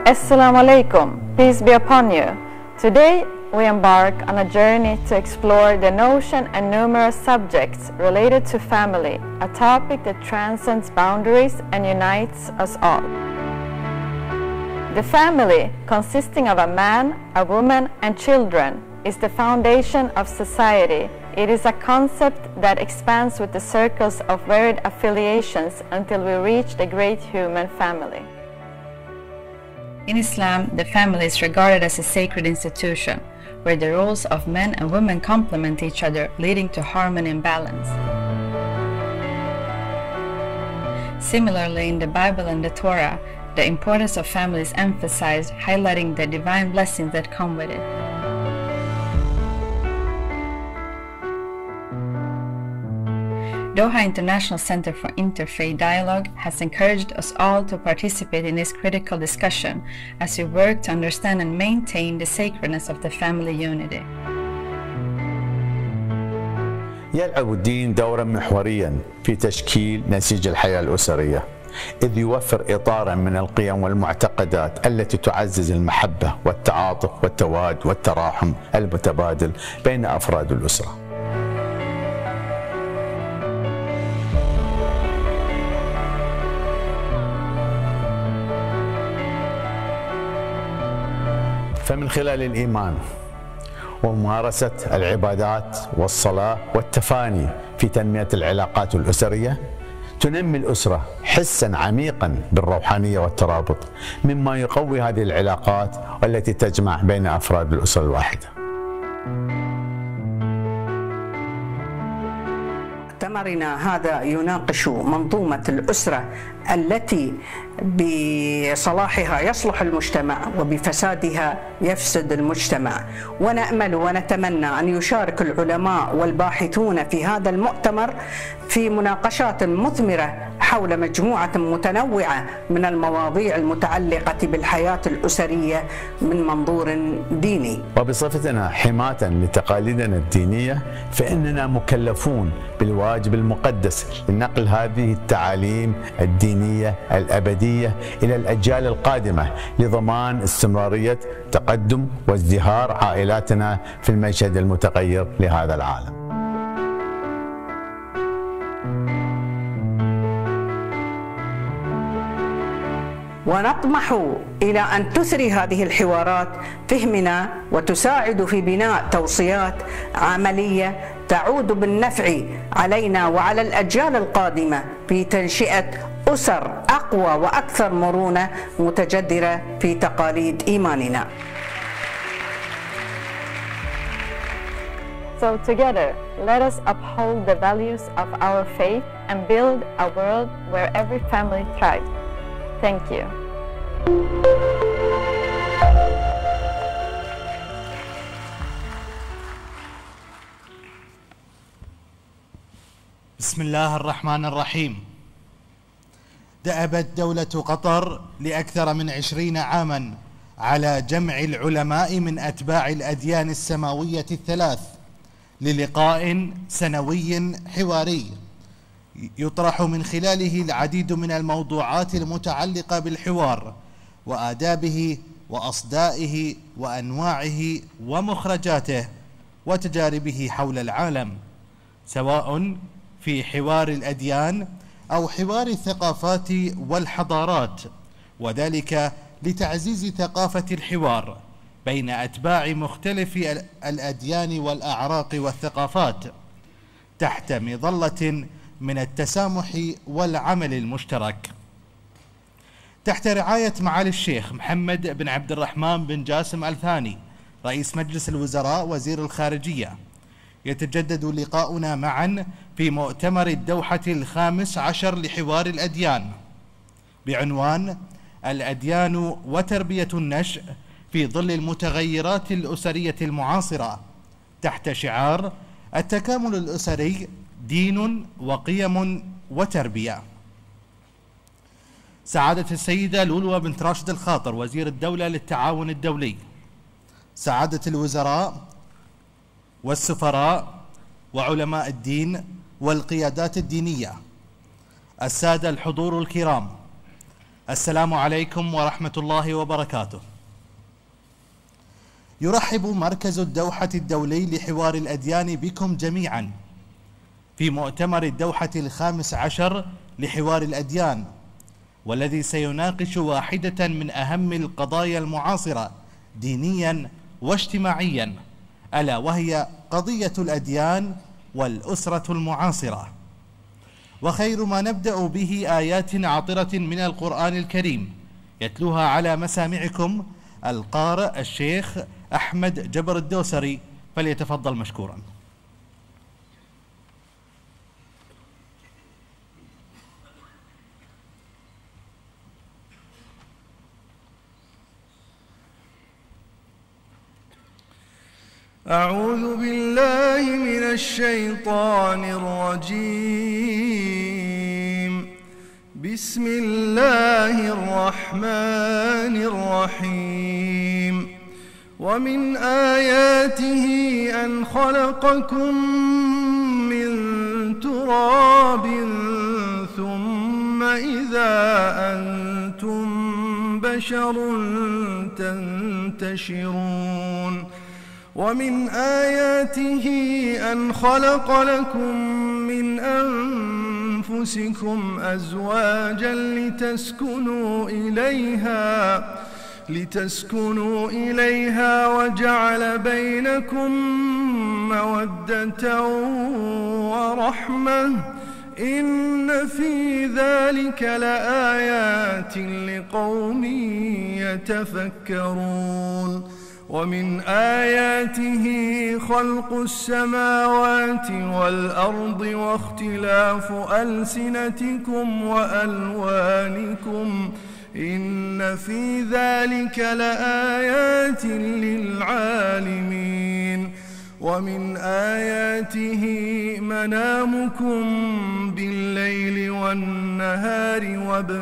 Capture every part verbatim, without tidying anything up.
Assalamu alaikum, peace be upon you. Today we embark on a journey to explore the notion and numerous subjects related to family, a topic that transcends boundaries and unites us all. The family, consisting of a man, a woman, and children, is the foundation of society. It is a concept that expands with the circles of varied affiliations until we reach the great human family. In Islam, the family is regarded as a sacred institution, where the roles of men and women complement each other, leading to harmony and balance. Similarly, in the Bible and the Torah, the importance of family is emphasized, highlighting the divine blessings that come with it. Doha International Center for Interfaith Dialogue has encouraged us all to participate in this critical discussion as we work to understand and maintain the sacredness of the family unity. يلعب الدين دورا محوريا في تشكيل نسيج الحياة الأسرية، إذ يوفر إطارا من القيم والمعتقدات التي تعزز المحبة والتعاطف والتواد والتراحم المتبادل بين أفراد الأسرة. فمن خلال الإيمان وممارسة العبادات والصلاة والتفاني في تنمية العلاقات الأسرية، تنمي الأسرة حساً عميقاً بالروحانية والترابط، مما يقوي هذه العلاقات والتي تجمع بين أفراد الأسرة الواحدة. مؤتمرنا هذا يناقش منظومة الأسرة التي بصلاحها يصلح المجتمع وبفسادها يفسد المجتمع، ونأمل ونتمنى أن يشارك العلماء والباحثون في هذا المؤتمر في مناقشات مثمرة حول مجموعة متنوعة من المواضيع المتعلقة بالحياة الأسرية من منظور ديني. وبصفتنا حماة لتقاليدنا الدينية، فإننا مكلفون بالواجب المقدس لنقل هذه التعاليم الدينية الأبدية إلى الأجيال القادمة لضمان استمرارية تقدم وازدهار عائلاتنا في المشهد المتغير لهذا العالم. ونطمح إلى أن تثري هذه الحوارات فهمنا وتساعد في بناء توصيات عملية تعود بالنفع علينا وعلى الأجيال القادمة في تنشئة أسر أقوى وأكثر مرونة متجذرة في تقاليد إيماننا. So together, let us uphold the values of our faith and build a world where every family thrives. Thank you. بسم الله الرحمن الرحيم. دأبت دولة قطر لأكثر من عشرين عاما على جمع العلماء من أتباع الأديان السماوية الثلاث للقاء سنوي حواري يطرح من خلاله العديد من الموضوعات المتعلقة بالحوار وآدابه وأصدائه وأنواعه ومخرجاته وتجاربه حول العالم، سواء في حوار الأديان أو حوار الثقافات والحضارات، وذلك لتعزيز ثقافة الحوار بين أتباع مختلف الأديان والأعراق والثقافات تحت مظلة من التسامح والعمل المشترك، تحت رعاية معالي الشيخ محمد بن عبد الرحمن بن جاسم آل ثاني رئيس مجلس الوزراء وزير الخارجية. يتجدد لقاؤنا معا في مؤتمر الدوحة الخامس عشر لحوار الأديان بعنوان الأديان وتربية النشء في ظل المتغيرات الأسرية المعاصرة، تحت شعار التكامل الأسري دين وقيم وتربية. سعادة السيدة لولو بنت راشد الخاطر وزير الدولة للتعاون الدولي، سعادة الوزراء والسفراء وعلماء الدين والقيادات الدينية، السادة الحضور الكرام، السلام عليكم ورحمة الله وبركاته. يرحب مركز الدوحة الدولي لحوار الأديان بكم جميعا في مؤتمر الدوحة الخامس عشر لحوار الأديان، والذي سيناقش واحدة من أهم القضايا المعاصرة دينيا واجتماعيا، ألا وهي قضية الأديان والأسرة المعاصرة. وخير ما نبدأ به آيات عطرة من القرآن الكريم يتلوها على مسامعكم القارئ الشيخ أحمد جبر الدوسري، فليتفضل مشكورا. أعوذ بالله من الشيطان الرجيم. بسم الله الرحمن الرحيم. ومن آياته أن خلقكم من تراب ثم إذا أنتم بشر تنتشرون. ومن آياته أن خلق لكم من أنفسكم أزواجا لتسكنوا إليها لتسكنوا إليها وجعل بينكم مودة ورحمة إن في ذلك لآيات لقوم يتفكرون. ومن آياته خلق السماوات والأرض واختلاف ألسنتكم وألوانكم إن في ذلك لآيات للعالمين. ومن آياته منامكم بالليل والنهار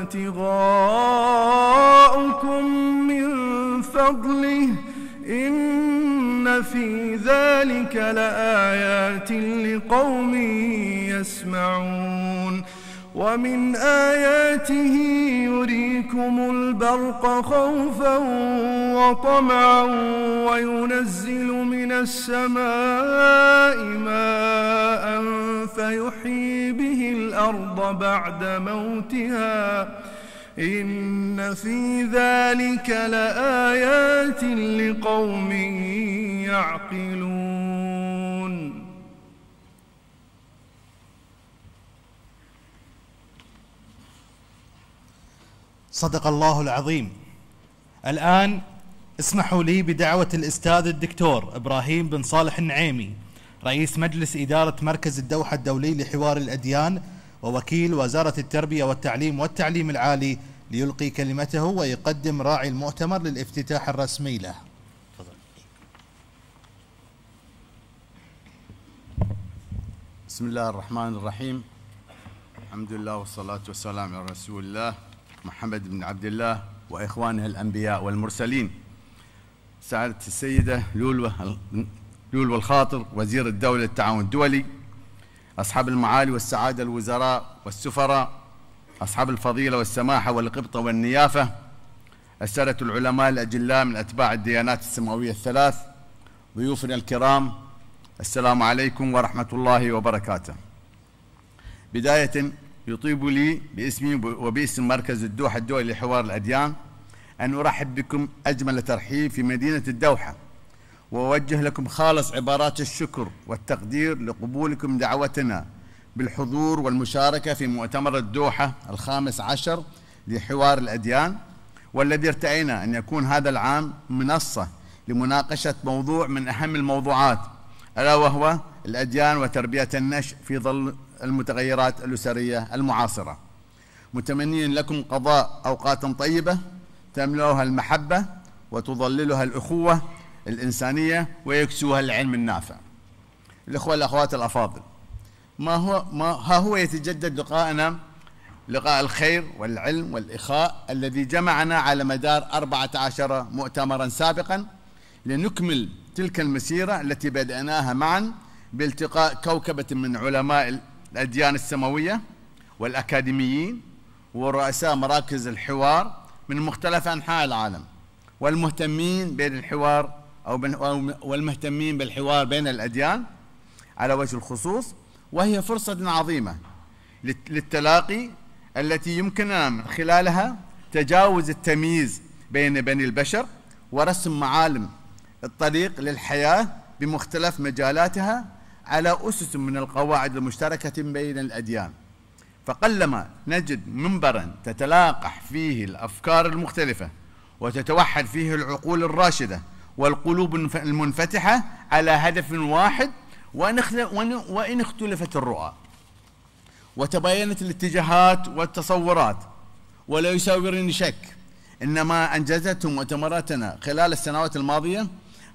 وابتغاؤكم من فضله إن في ذلك لآيات لقوم يسمعون. ومن آياته يريكم البرق خوفا وطمعا وينزل من السماء ماء فيحيي به الأرض بعد موتها إن في ذلك لآيات لقوم يعقلون. صدق الله العظيم. الآن اسمحوا لي بدعوة الأستاذ الدكتور إبراهيم بن صالح النعيمي، رئيس مجلس إدارة مركز الدوحة الدولي لحوار الأديان ووكيل وزارة التربية والتعليم والتعليم العالي، ليلقي كلمته ويقدم راعي المؤتمر للافتتاح الرسمي له. بسم الله الرحمن الرحيم. الحمد لله والصلاة والسلام على رسول الله محمد بن عبد الله وإخوانه الأنبياء والمرسلين. سعادة السيدة لولو لولو الخاطر وزير الدولة للتعاون الدولي، أصحاب المعالي والسعادة الوزراء والسفراء، أصحاب الفضيلة والسماحة والقبطة والنيافة، السادة العلماء الأجلاء من أتباع الديانات السماوية الثلاث، ضيوفنا الكرام، السلام عليكم ورحمة الله وبركاته. بداية يطيب لي باسمي وباسم مركز الدوحة الدولي لحوار الأديان أن أرحب بكم أجمل ترحيب في مدينة الدوحة، وأوجه لكم خالص عبارات الشكر والتقدير لقبولكم دعوتنا بالحضور والمشاركة في مؤتمر الدوحة الخامس عشر لحوار الأديان، والذي ارتأينا أن يكون هذا العام منصة لمناقشة موضوع من أهم الموضوعات، ألا وهو الأديان وتربية النشء في ظل المتغيرات الأسرية المعاصرة، متمنين لكم قضاء أوقات طيبة تملأها المحبة وتظللها الأخوة الإنسانية ويكسوها العلم النافع. الأخوة الأخوات الأفاضل، ما هو ما ها هو يتجدد لقاءنا، لقاء الخير والعلم والإخاء الذي جمعنا على مدار أربعة عشر مؤتمرا سابقا لنكمل تلك المسيرة التي بدأناها معا بالتقاء كوكبة من علماء الأديان السماوية والأكاديميين ورؤساء مراكز الحوار من مختلف أنحاء العالم، والمهتمين بين الحوار أو والمهتمين بالحوار بين الأديان على وجه الخصوص، وهي فرصة عظيمة للتلاقي التي يمكننا من خلالها تجاوز التمييز بين بني البشر ورسم معالم الطريق للحياة بمختلف مجالاتها على أسس من القواعد المشتركة بين الأديان. فقلما نجد منبرا تتلاقح فيه الأفكار المختلفة وتتوحد فيه العقول الراشدة والقلوب المنفتحة على هدف واحد، وإن اختلفت الرؤى وتباينت الاتجاهات والتصورات. ولا يساورني شك إن ما أنجزته مؤتمراتنا خلال السنوات الماضية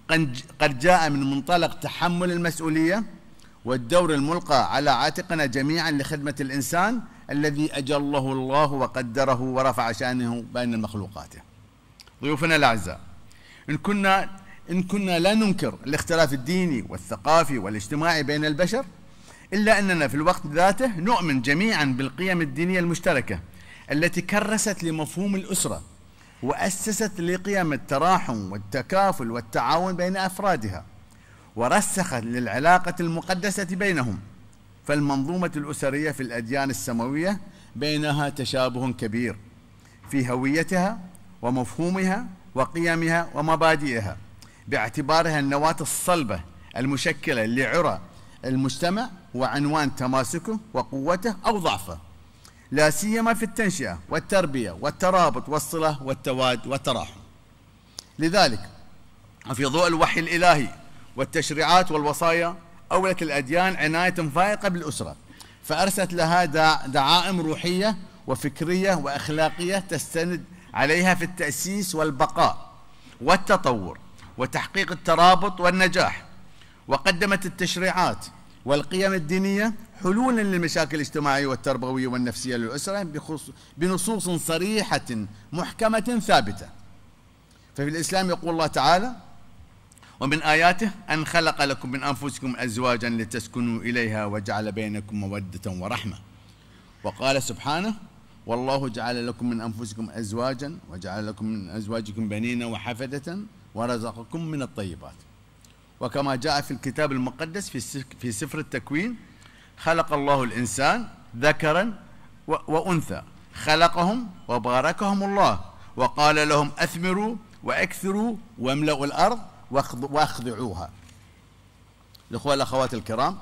قد جاء من منطلق تحمل المسؤولية والدور الملقى على عاتقنا جميعا لخدمة الإنسان الذي أجله الله وقدره ورفع شأنه بين المخلوقات. ضيوفنا الأعزاء، إن كنا إن كنا لا ننكر الاختلاف الديني والثقافي والاجتماعي بين البشر، إلا أننا في الوقت ذاته نؤمن جميعا بالقيم الدينية المشتركة التي كرست لمفهوم الأسرة وأسست لقيم التراحم والتكافل والتعاون بين أفرادها، ورسخت للعلاقة المقدسة بينهم. فالمنظومة الأسرية في الأديان السماوية بينها تشابه كبير في هويتها ومفهومها وقيمها ومبادئها، باعتبارها النواة الصلبة المشكلة لعرى المجتمع وعنوان تماسكه وقوته أو ضعفه، لا سيما في التنشئة والتربية والترابط والصلة والتواد والتراحم. لذلك في ضوء الوحي الإلهي والتشريعات والوصايا أولت الأديان عناية فائقة بالأسرة، فأرست لها دعائم روحية وفكرية وأخلاقية تستند عليها في التأسيس والبقاء والتطور وتحقيق الترابط والنجاح. وقدمت التشريعات والقيم الدينية حلولا للمشاكل الاجتماعية والتربوية والنفسية للأسرة بنصوص صريحة محكمة ثابتة. ففي الإسلام يقول الله تعالى: ومن آياته أن خلق لكم من أنفسكم أزواجا لتسكنوا إليها وجعل بينكم مودة ورحمة. وقال سبحانه: والله جعل لكم من أنفسكم أزواجا وجعل لكم من أزواجكم بنين وحفدة ورزقكم من الطيبات. وكما جاء في الكتاب المقدس في سفر التكوين: خلق الله الإنسان ذكرا وأنثى، خلقهم وباركهم الله وقال لهم أثمروا وأكثروا واملأوا الأرض واخضعوها. الأخوة الأخوات الكرام،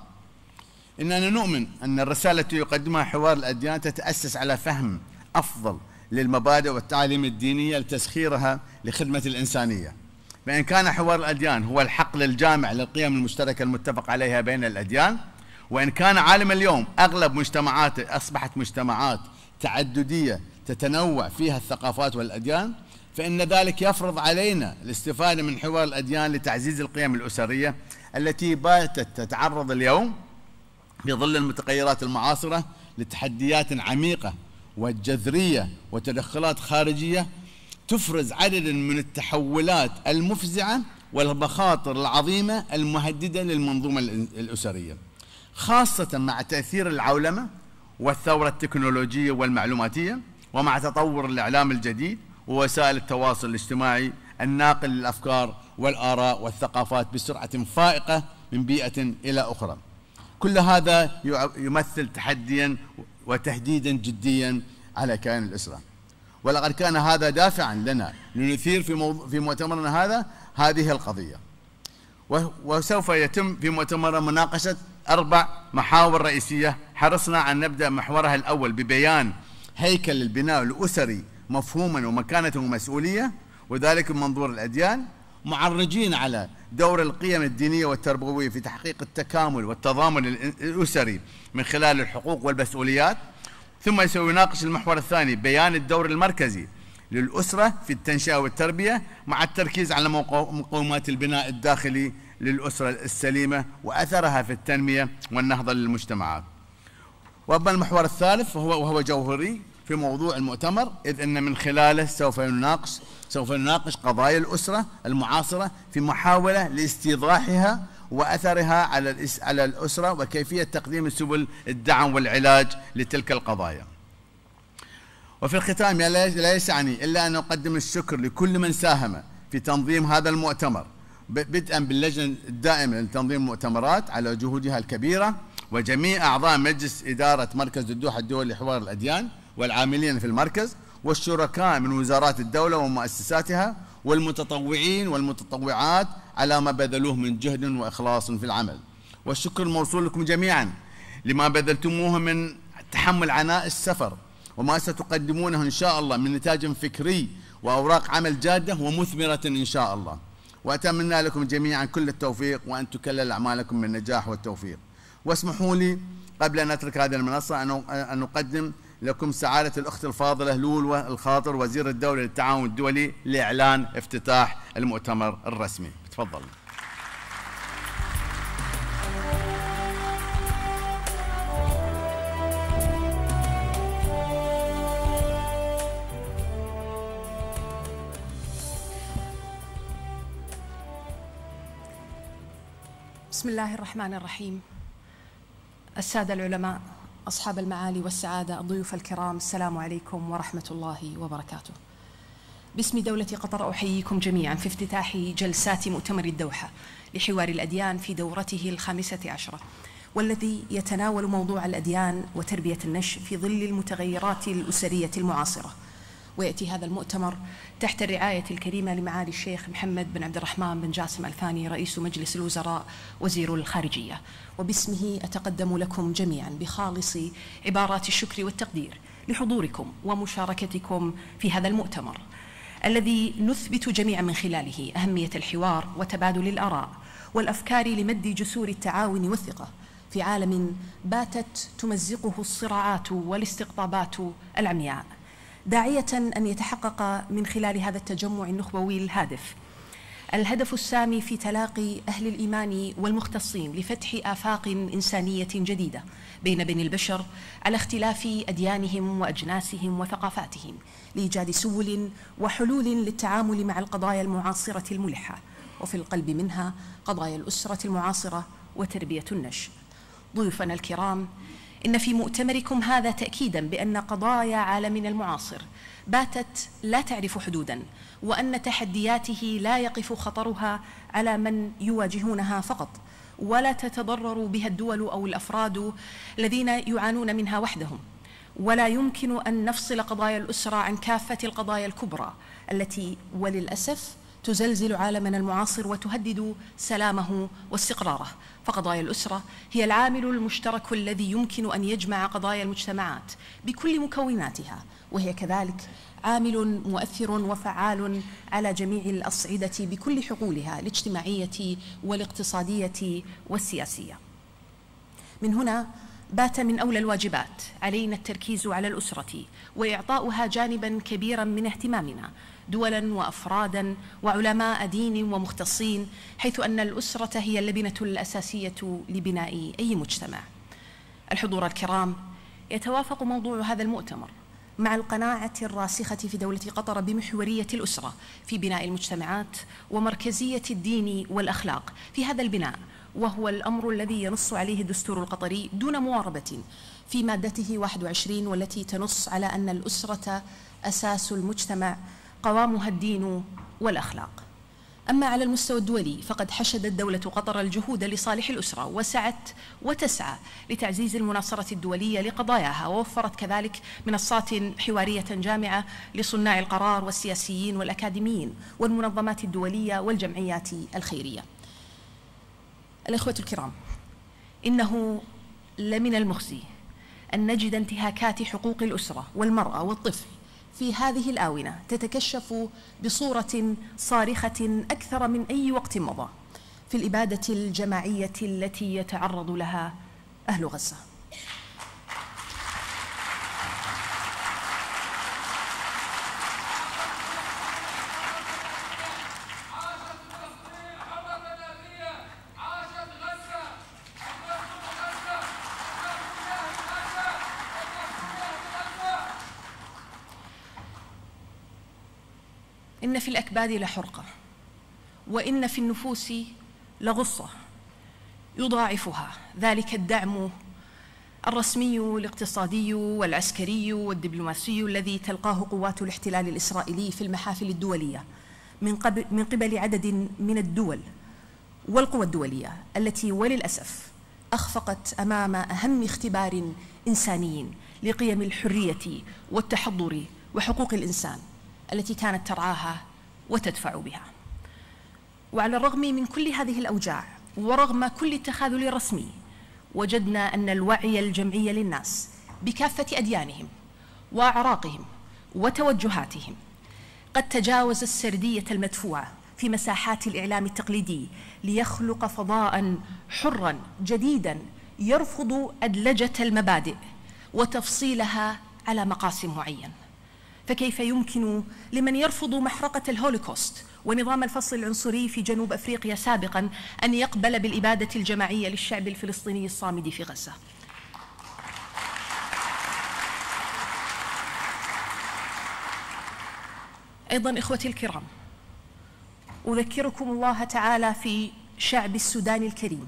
إننا نؤمن أن الرسالة التي يقدمها حوار الأديان تتأسس على فهم أفضل للمبادئ والتعاليم الدينية لتسخيرها لخدمة الإنسانية. فإن كان حوار الأديان هو الحقل الجامع للقيم المشتركة المتفق عليها بين الأديان، وإن كان عالم اليوم أغلب مجتمعاته أصبحت مجتمعات تعددية تتنوع فيها الثقافات والأديان، فإن ذلك يفرض علينا الاستفادة من حوار الأديان لتعزيز القيم الأسرية التي باتت تتعرض اليوم في ظل المتغيرات المعاصرة لتحديات عميقة وجذرية وتدخلات خارجية تفرز عددا من التحولات المفزعة والمخاطر العظيمة المهددة للمنظومة الأسرية، خاصة مع تأثير العولمة والثورة التكنولوجية والمعلوماتية، ومع تطور الإعلام الجديد ووسائل التواصل الاجتماعي الناقل للأفكار والآراء والثقافات بسرعة فائقة من بيئة إلى أخرى. كل هذا يمثل تحديا وتهديدا جديا على كيان الأسرة، ولقد كان هذا دافعا لنا لنثير في, موضوع في مؤتمرنا هذا هذه القضية. وسوف يتم في مؤتمرنا مناقشة أربع محاور رئيسية حرصنا أن نبدأ محورها الأول ببيان هيكل البناء الأسري مفهوما ومكانة ومسؤولية، وذلك من منظور الأديان، معرجين على دور القيم الدينية والتربوية في تحقيق التكامل والتضامن الأسري من خلال الحقوق والمسؤوليات. ثم سيناقش المحور الثاني بيان الدور المركزي للأسرة في التنشئة والتربية مع التركيز على مقومات البناء الداخلي للأسرة السليمة وأثرها في التنمية والنهضة للمجتمعات. وأما المحور الثالث وهو, وهو جوهري في موضوع المؤتمر، إذ أن من خلاله سوف يناقش سوف نناقش قضايا الأسرة المعاصرة في محاولة لاستيضاحها وأثرها على على الأسرة وكيفية تقديم سبل الدعم والعلاج لتلك القضايا. وفي الختام لا يسعني إلا أن أقدم الشكر لكل من ساهم في تنظيم هذا المؤتمر، بدءا باللجنة الدائمة لتنظيم المؤتمرات على جهودها الكبيرة، وجميع أعضاء مجلس إدارة مركز الدوحة الدولي لحوار الأديان والعاملين في المركز، والشركاء من وزارات الدولة ومؤسساتها، والمتطوعين والمتطوعات على ما بذلوه من جهد وإخلاص في العمل. والشكر الموصول لكم جميعا لما بذلتموه من تحمل عناء السفر، وما ستقدمونه إن شاء الله من نتاج فكري وأوراق عمل جادة ومثمرة إن شاء الله. وأتمنى لكم جميعا كل التوفيق، وأن تكلل أعمالكم بالنجاح والتوفيق. واسمحوا لي قبل أن أترك هذه المنصة أن أقدم لكم سعادة الأخت الفاضلة لولوى الخاطر وزير الدولة للتعاون الدولي لإعلان افتتاح المؤتمر الرسمي. تفضل. بسم الله الرحمن الرحيم. السادة العلماء، أصحاب المعالي والسعادة، الضيوف الكرام، السلام عليكم ورحمة الله وبركاته. باسم دولة قطر أحييكم جميعا في افتتاح جلسات مؤتمر الدوحة لحوار الأديان في دورته الخامسة عشرة، والذي يتناول موضوع الأديان وتربية النشء في ظل المتغيرات الأسرية المعاصرة. ويأتي هذا المؤتمر تحت الرعاية الكريمة لمعالي الشيخ محمد بن عبد الرحمن بن جاسم الثاني رئيس مجلس الوزراء وزير الخارجية، وباسمه أتقدم لكم جميعا بخالص عبارات الشكر والتقدير لحضوركم ومشاركتكم في هذا المؤتمر، الذي نثبت جميعا من خلاله أهمية الحوار وتبادل الآراء والأفكار لمد جسور التعاون والثقة في عالم باتت تمزقه الصراعات والاستقطابات العمياء، داعية أن يتحقق من خلال هذا التجمع النخبوي الهادف الهدف السامي في تلاقي أهل الإيمان والمختصين لفتح آفاق إنسانية جديدة بين بني البشر على اختلاف أديانهم وأجناسهم وثقافاتهم، لإيجاد سبل وحلول للتعامل مع القضايا المعاصرة الملحة، وفي القلب منها قضايا الأسرة المعاصرة وتربية النشء. ضيوفنا الكرام، إن في مؤتمركم هذا تأكيدا بأن قضايا عالمنا المعاصر باتت لا تعرف حدودا، وأن تحدياته لا يقف خطرها على من يواجهونها فقط، ولا تتضرر بها الدول أو الأفراد الذين يعانون منها وحدهم، ولا يمكن أن نفصل قضايا الأسرة عن كافة القضايا الكبرى التي وللأسف تزلزل عالمنا المعاصر وتهدد سلامه واستقراره. فقضايا الأسرة هي العامل المشترك الذي يمكن أن يجمع قضايا المجتمعات بكل مكوناتها، وهي كذلك عامل مؤثر وفعال على جميع الأصعدة بكل حقولها الاجتماعية والاقتصادية والسياسية. من هنا بات من أولى الواجبات علينا التركيز على الأسرة وإعطاؤها جانبا كبيرا من اهتمامنا دولا وأفرادا وعلماء دين ومختصين، حيث أن الأسرة هي اللبنة الأساسية لبناء أي مجتمع. الحضور الكرام، يتوافق موضوع هذا المؤتمر مع القناعة الراسخة في دولة قطر بمحورية الأسرة في بناء المجتمعات ومركزية الدين والأخلاق في هذا البناء، وهو الأمر الذي ينص عليه الدستور القطري دون مواربة في مادته واحد وعشرين، والتي تنص على أن الأسرة أساس المجتمع قوامها الدين والأخلاق. أما على المستوى الدولي فقد حشدت دولة قطر الجهود لصالح الأسرة وسعت وتسعى لتعزيز المناصرة الدولية لقضاياها، ووفرت كذلك منصات حوارية جامعة لصناع القرار والسياسيين والأكاديميين والمنظمات الدولية والجمعيات الخيرية. الإخوة الكرام، إنه لمن المخزي أن نجد انتهاكات حقوق الأسرة والمرأة والطفل في هذه الآونة تتكشف بصورة صارخة أكثر من أي وقت مضى في الإبادة الجماعية التي يتعرض لها أهل غزة. إن في الأكباد لحرقة، وإن في النفوس لغصة يضاعفها ذلك الدعم الرسمي الاقتصادي والعسكري والدبلوماسي الذي تلقاه قوات الاحتلال الإسرائيلي في المحافل الدولية من قبل, من قبل عدد من الدول والقوى الدولية التي وللأسف أخفقت أمام أهم اختبار إنساني لقيم الحرية والتحضر وحقوق الإنسان التي كانت ترعاها وتدفع بها. وعلى الرغم من كل هذه الأوجاع ورغم كل التخاذل الرسمي، وجدنا أن الوعي الجمعي للناس بكافة أديانهم وأعراقهم وتوجهاتهم قد تجاوز السردية المدفوعة في مساحات الإعلام التقليدي ليخلق فضاء حرا جديدا يرفض أدلجة المبادئ وتفصيلها على مقاس معين. فكيف يمكن لمن يرفض محرقة الهولوكوست ونظام الفصل العنصري في جنوب أفريقيا سابقا أن يقبل بالإبادة الجماعية للشعب الفلسطيني الصامد في غزة؟ أيضا إخوتي الكرام، أذكركم الله تعالى في شعب السودان الكريم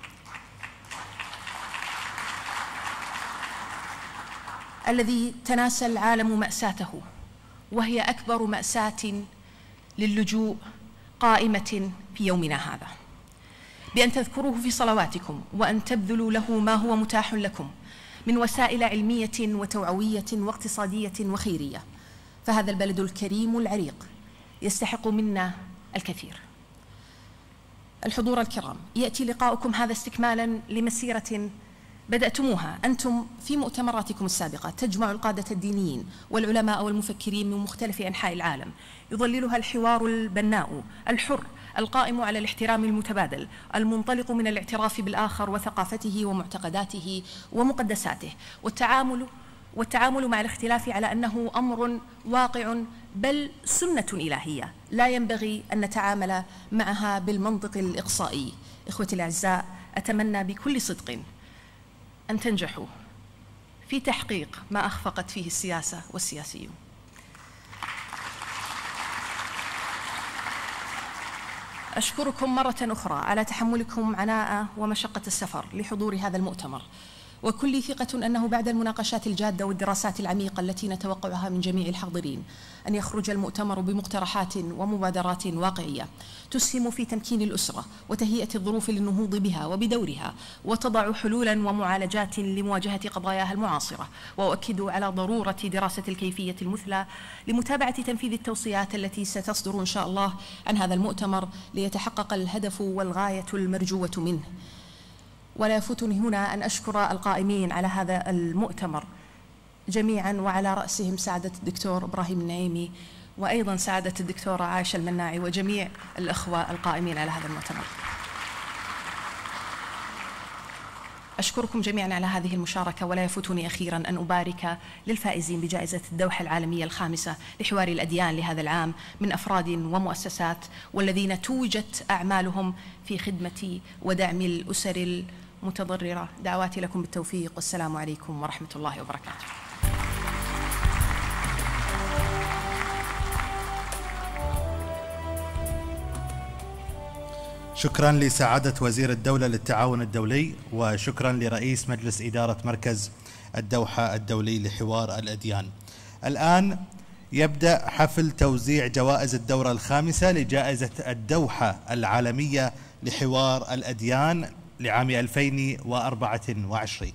الذي تناسى العالم مأساته، وهي أكبر مأساة للجوء قائمة في يومنا هذا، بأن تذكروه في صلواتكم وأن تبذلوا له ما هو متاح لكم من وسائل علمية وتوعوية واقتصادية وخيرية، فهذا البلد الكريم العريق يستحق منا الكثير. الحضور الكرام، يأتي لقاؤكم هذا استكمالا لمسيرة بدأتموها أنتم في مؤتمراتكم السابقة، تجمع القادة الدينيين والعلماء والمفكرين من مختلف أنحاء العالم، يظللها الحوار البناء الحر القائم على الاحترام المتبادل المنطلق من الاعتراف بالآخر وثقافته ومعتقداته ومقدساته، والتعامل والتعامل مع الاختلاف على أنه أمر واقع بل سنة إلهية لا ينبغي أن نتعامل معها بالمنطق الإقصائي. إخوتي الأعزاء، أتمنى بكل صدق أن تنجحوا في تحقيق ما أخفقت فيه السياسة والسياسيون. أشكركم مرة أخرى على تحملكم عناء ومشقة السفر لحضور هذا المؤتمر، وكل ثقة أنه بعد المناقشات الجادة والدراسات العميقة التي نتوقعها من جميع الحاضرين أن يخرج المؤتمر بمقترحات ومبادرات واقعية تسهم في تمكين الأسرة وتهيئة الظروف للنهوض بها وبدورها، وتضع حلولا ومعالجات لمواجهة قضاياها المعاصرة. وأؤكد على ضرورة دراسة الكيفية المثلى لمتابعة تنفيذ التوصيات التي ستصدر إن شاء الله عن هذا المؤتمر ليتحقق الهدف والغاية المرجوة منه. ولا يفوتني هنا أن أشكر القائمين على هذا المؤتمر جميعا، وعلى رأسهم سعادة الدكتور إبراهيم النعيمي، وأيضا سعادة الدكتورة عائشة المناعي، وجميع الأخوة القائمين على هذا المؤتمر. أشكركم جميعا على هذه المشاركة، ولا يفوتني أخيرا أن أبارك للفائزين بجائزة الدوحة العالمية الخامسة لحوار الأديان لهذا العام من أفراد ومؤسسات، والذين توجت أعمالهم في خدمة ودعم الأسر المتضررة. دعواتي لكم بالتوفيق، والسلام عليكم ورحمة الله وبركاته. شكرا لسعادة وزير الدولة للتعاون الدولي، وشكرا لرئيس مجلس إدارة مركز الدوحة الدولي لحوار الأديان. الآن يبدأ حفل توزيع جوائز الدورة الخامسة لجائزة الدوحة العالمية لحوار الأديان لعام ألفين وأربعة وعشرين.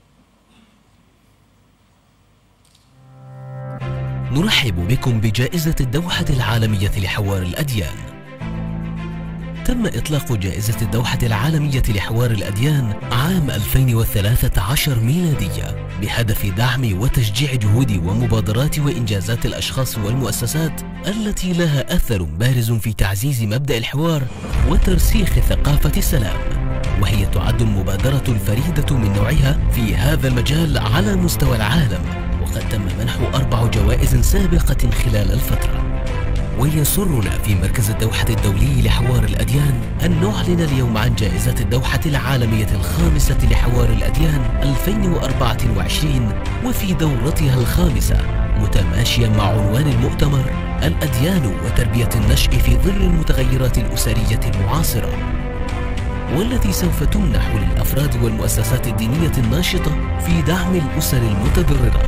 نرحب بكم بجائزة الدوحة العالمية لحوار الأديان. تم إطلاق جائزة الدوحة العالمية لحوار الأديان عام ألفين وثلاثة عشر ميلادية بهدف دعم وتشجيع جهود ومبادرات وإنجازات الأشخاص والمؤسسات التي لها أثر بارز في تعزيز مبدأ الحوار وترسيخ ثقافة السلام، وهي تعد المبادرة الفريدة من نوعها في هذا المجال على مستوى العالم، وقد تم منح أربع جوائز سابقة خلال الفترة. ويسرنا في مركز الدوحة الدولي لحوار الأديان أن نعلن اليوم عن جائزة الدوحة العالمية الخامسة لحوار الأديان ألفين وأربعة وعشرين وفي دورتها الخامسة، متماشيا مع عنوان المؤتمر الأديان وتربية النشء في ظل المتغيرات الأسرية المعاصرة. والتي سوف تمنح للأفراد والمؤسسات الدينية الناشطة في دعم الأسر المتضررة.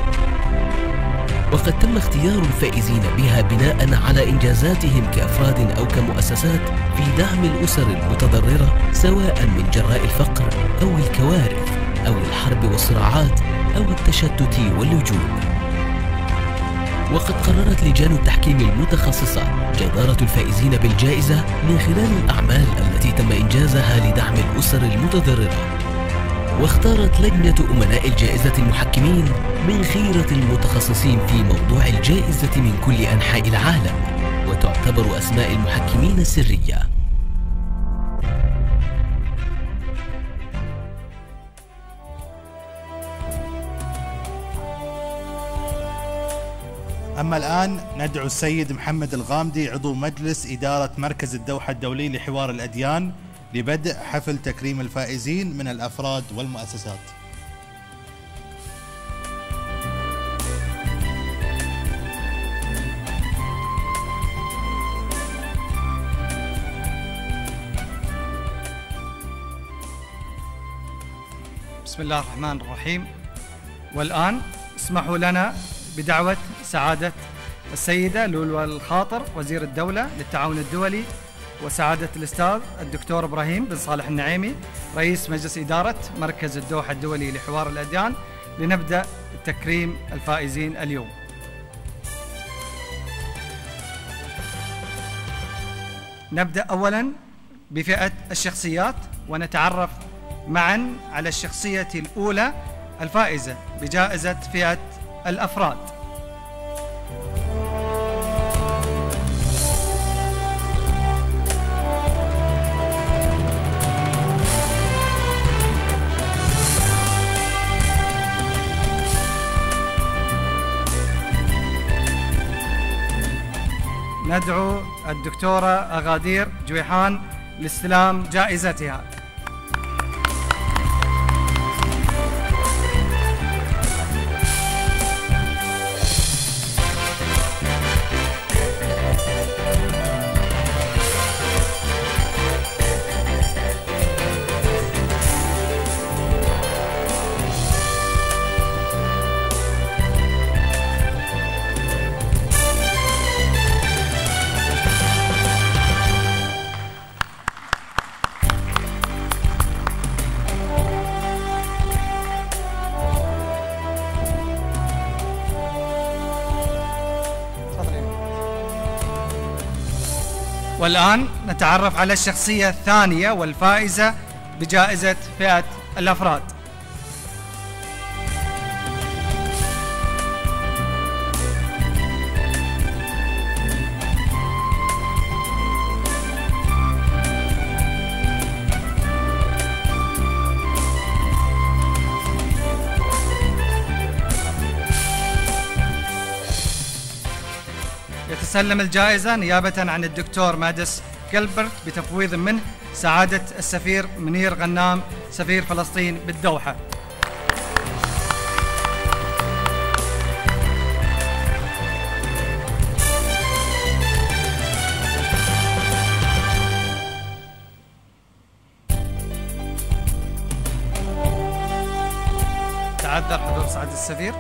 وقد تم اختيار الفائزين بها بناء على إنجازاتهم كأفراد أو كمؤسسات في دعم الأسر المتضررة، سواء من جراء الفقر أو الكوارث أو الحرب والصراعات أو التشتت واللجوء. وقد قررت لجان التحكيم المتخصصة جدارة الفائزين بالجائزة من خلال الأعمال التي تم إنجازها لدعم الأسر المتضررة. واختارت لجنة أمناء الجائزة المحكمين من خيرة المتخصصين في موضوع الجائزة من كل أنحاء العالم، وتعتبر أسماء المحكمين سرية. أما الآن ندعو السيد محمد الغامدي عضو مجلس إدارة مركز الدوحة الدولي لحوار الأديان لبدء حفل تكريم الفائزين من الأفراد والمؤسسات. بسم الله الرحمن الرحيم. والآن اسمحوا لنا بدعوة سعادة السيدة لولو الخاطر وزير الدولة للتعاون الدولي، وسعادة الأستاذ الدكتور إبراهيم بن صالح النعيمي رئيس مجلس إدارة مركز الدوحة الدولي لحوار الأديان، لنبدأ تكريم الفائزين اليوم. نبدأ أولاً بفئة الشخصيات، ونتعرف معاً على الشخصية الأولى الفائزة بجائزة فئة الأفراد. ندعو الدكتورة أغادير جويحان لاستلام جائزتها. والآن نتعرف على الشخصية الثانية والفائزة بجائزة فئة الأفراد. يتسلم الجائزة نيابة عن الدكتور مادس كلبرت بتفويض منه سعادة السفير منير غنام سفير فلسطين بالدوحة. تعذر حضور سعادة السفير.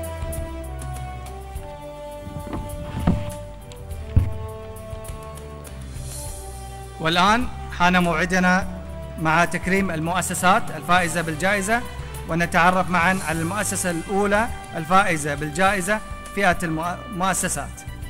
والآن حان موعدنا مع تكريم المؤسسات الفائزة بالجائزة، ونتعرف معا على المؤسسة الأولى الفائزة بالجائزة فئة المؤسسات.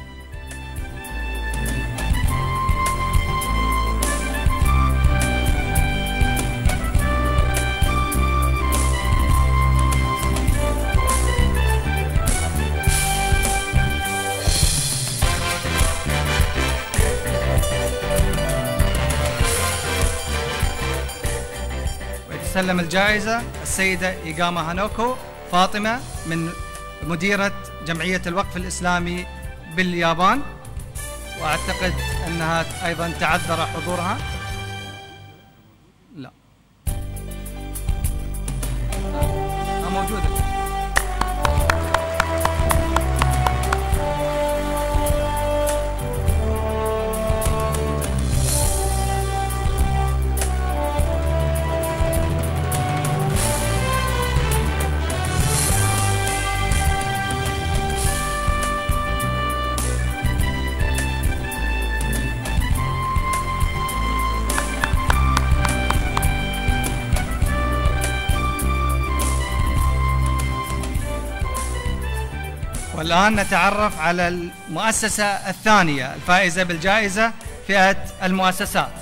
تسلم الجائزة السيدة إيغاما هانوكو فاطمة من مديرة جمعية الوقف الإسلامي باليابان، وأعتقد أنها أيضا تعذر حضورها. لا لا موجودة. والآن نتعرف على المؤسسة الثانية الفائزة بالجائزة، فئة المؤسسات.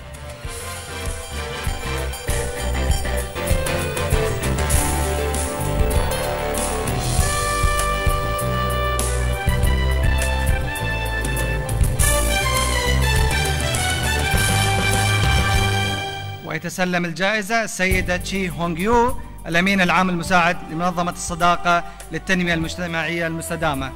ويتسلم الجائزة السيدة تشي هونغ يو، الأمين العام المساعد لمنظمة الصداقة للتنمية المجتمعية المستدامة.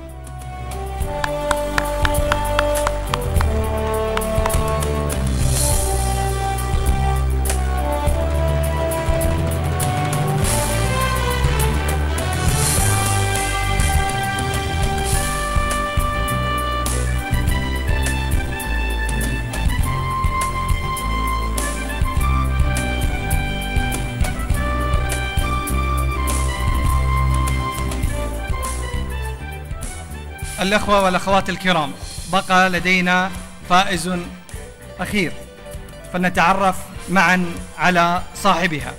الأخوة والأخوات الكرام، بقى لدينا فائز أخير، فلنتعرف معا على صاحبها.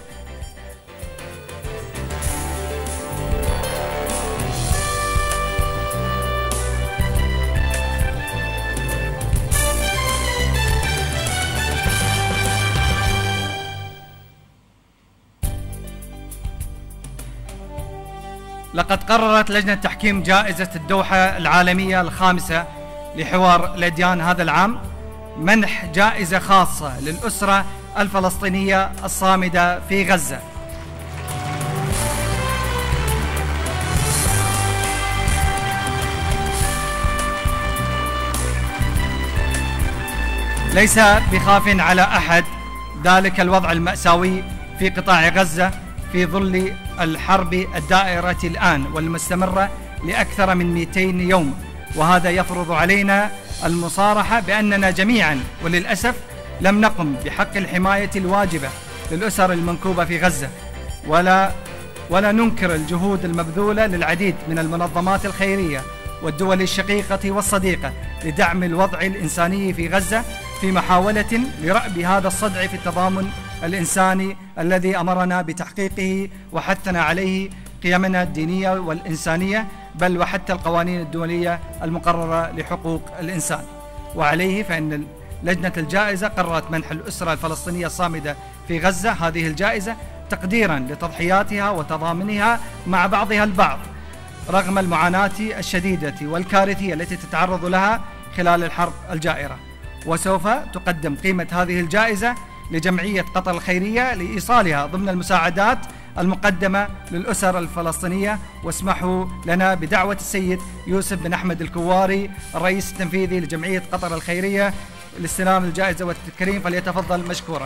لقد قررت لجنة تحكيم جائزة الدوحة العالمية الخامسة لحوار الأديان هذا العام منح جائزة خاصة للأسرة الفلسطينية الصامدة في غزة. ليس بخاف على أحد ذلك الوضع المأساوي في قطاع غزة في ظل الحرب الدائرة الآن والمستمرة لأكثر من مئتين يوم، وهذا يفرض علينا المصارحة بأننا جميعا وللأسف لم نقم بحق الحماية الواجبة للأسر المنكوبة في غزة، ولا ولا ننكر الجهود المبذولة للعديد من المنظمات الخيرية والدول الشقيقة والصديقة لدعم الوضع الإنساني في غزة في محاولة لرأب هذا الصدع في التضامن الإنساني الذي أمرنا بتحقيقه وحثنا عليه قيمنا الدينية والإنسانية، بل وحتى القوانين الدولية المقررة لحقوق الإنسان. وعليه فإن لجنة الجائزة قررت منح الأسرة الفلسطينية الصامدة في غزة هذه الجائزة تقديرا لتضحياتها وتضامنها مع بعضها البعض رغم المعاناة الشديدة والكارثية التي تتعرض لها خلال الحرب الجائرة. وسوف تقدم قيمة هذه الجائزة لجمعية قطر الخيرية لإيصالها ضمن المساعدات المقدمة للأسر الفلسطينية. واسمحوا لنا بدعوة السيد يوسف بن أحمد الكواري الرئيس التنفيذي لجمعية قطر الخيرية لاستلام الجائزة والتكريم، فليتفضل مشكورا.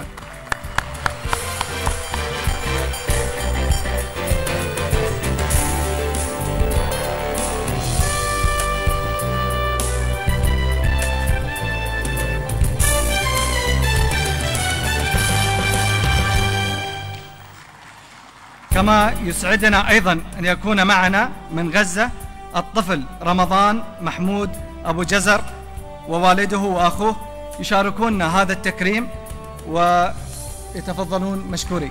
كما يسعدنا أيضا أن يكون معنا من غزة الطفل رمضان محمود أبو جزر ووالده وأخوه يشاركوننا هذا التكريم ويتفضلون مشكورين.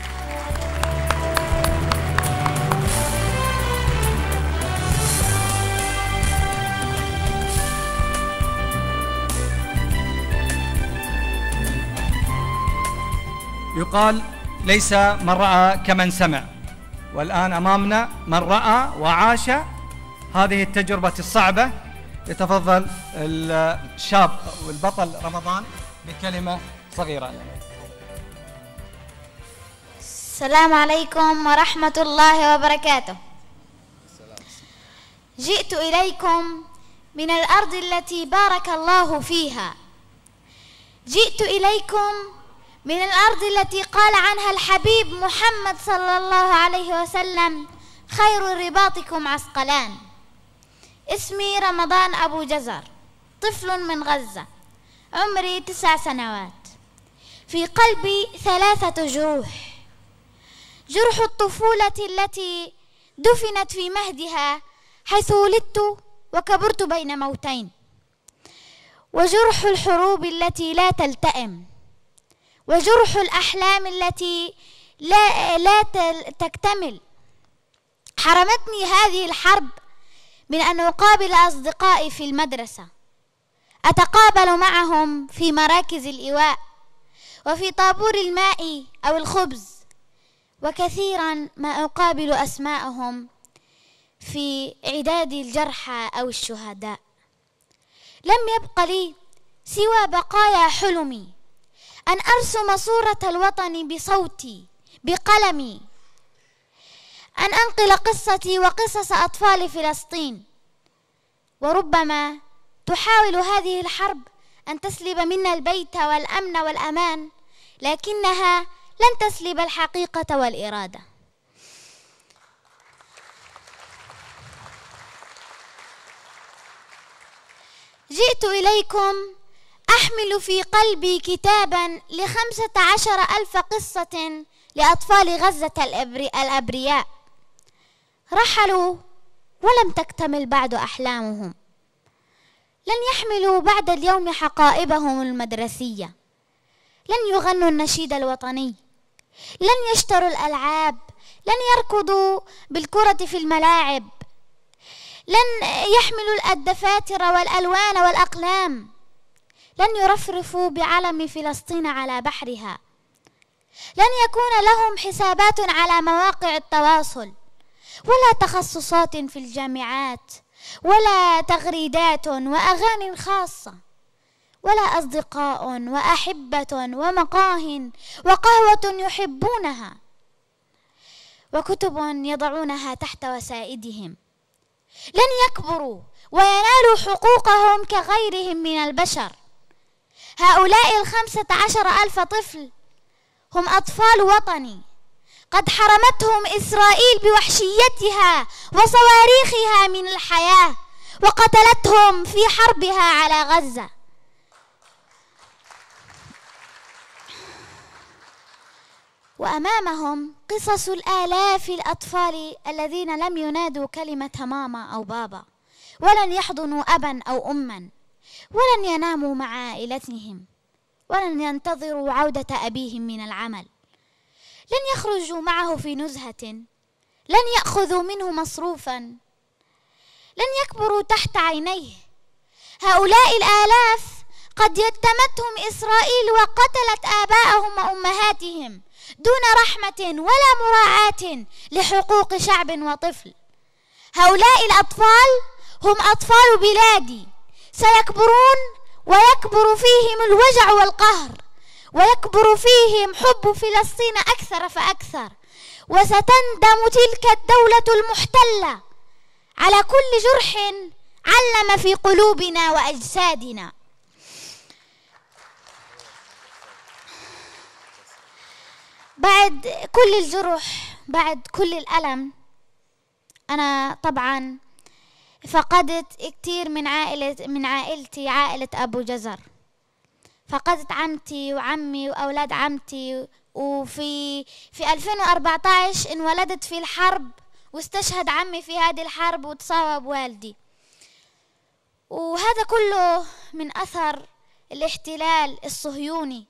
يقال ليس من رأى كمن سمع، والآن أمامنا من رأى وعاش هذه التجربة الصعبة. يتفضل الشاب والبطل رمضان بكلمة صغيرة. السلام عليكم ورحمة الله وبركاته. جئت إليكم من الأرض التي بارك الله فيها، جئت إليكم من الأرض التي قال عنها الحبيب محمد صلى الله عليه وسلم: خير رباطكم عسقلان. اسمي رمضان أبو جزر، طفل من غزة، عمري تسع سنوات. في قلبي ثلاثة جروح: جرح الطفولة التي دفنت في مهدها حيث ولدت وكبرت بين موتين، وجرح الحروب التي لا تلتئم، وجرح الأحلام التي لا, لا تكتمل. حرمتني هذه الحرب من أن أقابل أصدقائي في المدرسة، أتقابل معهم في مراكز الإيواء وفي طابور الماء أو الخبز، وكثيرا ما أقابل أسماءهم في عداد الجرحى أو الشهداء. لم يبق لي سوى بقايا حلمي أن أرسم صورة الوطن بصوتي بقلمي، أن أنقل قصتي وقصص أطفال فلسطين. وربما تحاول هذه الحرب أن تسلب منا البيت والأمن والأمان، لكنها لن تسلب الحقيقة والإرادة. جئت إليكم أحمل في قلبي كتابا لخمسة عشر ألف قصة لأطفال غزة الأبرياء، رحلوا ولم تكتمل بعد أحلامهم، لن يحملوا بعد اليوم حقائبهم المدرسية، لن يغنوا النشيد الوطني، لن يشتروا الألعاب، لن يركضوا بالكرة في الملاعب، لن يحملوا الدفاتر والألوان والأقلام، لن يرفرفوا بعلم فلسطين على بحرها، لن يكون لهم حسابات على مواقع التواصل، ولا تخصصات في الجامعات، ولا تغريدات وأغاني خاصة، ولا أصدقاء وأحبة ومقاه وقهوة يحبونها، وكتب يضعونها تحت وسائدهم. لن يكبروا وينالوا حقوقهم كغيرهم من البشر. هؤلاء الخمسة عشر ألف طفل هم أطفال وطني قد حرمتهم إسرائيل بوحشيتها وصواريخها من الحياة، وقتلتهم في حربها على غزة. وأمامهم قصص الآلاف الأطفال الذين لم ينادوا كلمة ماما أو بابا، ولن يحضنوا أبا أو أما، ولن يناموا مع عائلتهم، ولن ينتظروا عودة أبيهم من العمل، لن يخرجوا معه في نزهة، لن يأخذوا منه مصروفا، لن يكبروا تحت عينيه. هؤلاء الآلاف قد يتمتهم إسرائيل وقتلت آباءهم وأمهاتهم دون رحمة ولا مراعاة لحقوق شعب وطفل. هؤلاء الأطفال هم أطفال بلادي، سيكبرون ويكبر فيهم الوجع والقهر، ويكبر فيهم حب فلسطين أكثر فأكثر، وستندم تلك الدولة المحتلة على كل جرح علم في قلوبنا وأجسادنا. بعد كل الجرح، بعد كل الألم، أنا طبعا فقدت كتير من عائلة من عائلتي، عائلة أبو جزر. فقدت عمتي وعمي وأولاد عمتي، وفي في ألفين وأربعة عشر انولدت في الحرب، واستشهد عمي في هذه الحرب، وتصاوب والدي. وهذا كله من أثر الاحتلال الصهيوني.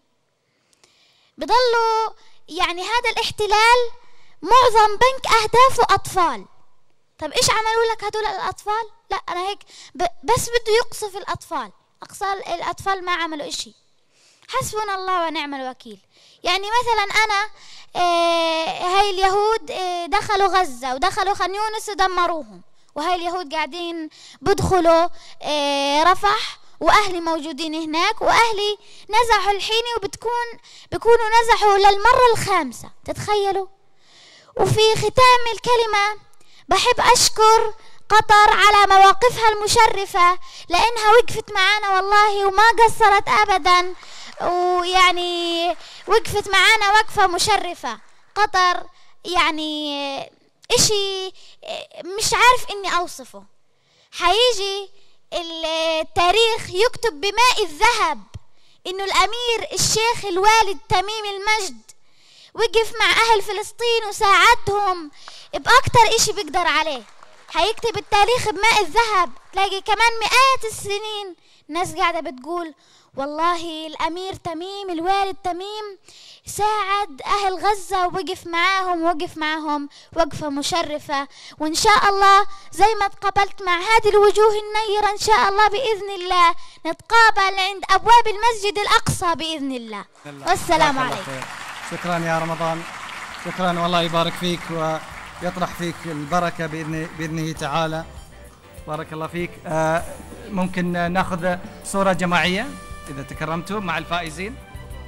بضلوا يعني هذا الاحتلال معظم بنك أهدافه أطفال. طب إيش عملوا لك هدول الأطفال؟ لا أنا هيك بس بده يقصف الأطفال. أقصى الأطفال ما عملوا إشي. حسبنا الله ونعم الوكيل. يعني مثلا أنا آه هاي اليهود آه دخلوا غزة ودخلوا خان يونس ودمروهم، وهاي اليهود قاعدين بدخلوا آه رفح، وأهلي موجودين هناك، وأهلي نزحوا الحين وبتكون بيكونوا نزحوا للمرة الخامسة، تتخيلوا؟ وفي ختام الكلمة بحب أشكر قطر على مواقفها المشرفة، لأنها وقفت معانا والله وما قصرت أبدا، ويعني وقفت معانا وقفة مشرفة. قطر يعني إشي مش عارف إني أوصفه. حيجي التاريخ يكتب بماء الذهب إنه الأمير الشيخ الوالد تميم المجد وقف مع أهل فلسطين وساعدهم بأكتر إشي بيقدر عليه. حيكتب التاريخ بماء الذهب تلاقي كمان مئات السنين ناس قاعدة بتقول والله الأمير تميم، الوالد تميم ساعد أهل غزة ووقف معاهم ووقف معاهم وقفة مشرفة. وإن شاء الله زي ما تقابلت مع هذه الوجوه النيرة إن شاء الله بإذن الله نتقابل عند أبواب المسجد الأقصى بإذن الله. والسلام عليكم. شكرا يا رمضان، شكرا، والله يبارك فيك ويطرح فيك البركة بإذن بإذنه تعالى. بارك الله فيك. آه ممكن ناخذ صورة جماعية إذا تكرمتوا مع الفائزين.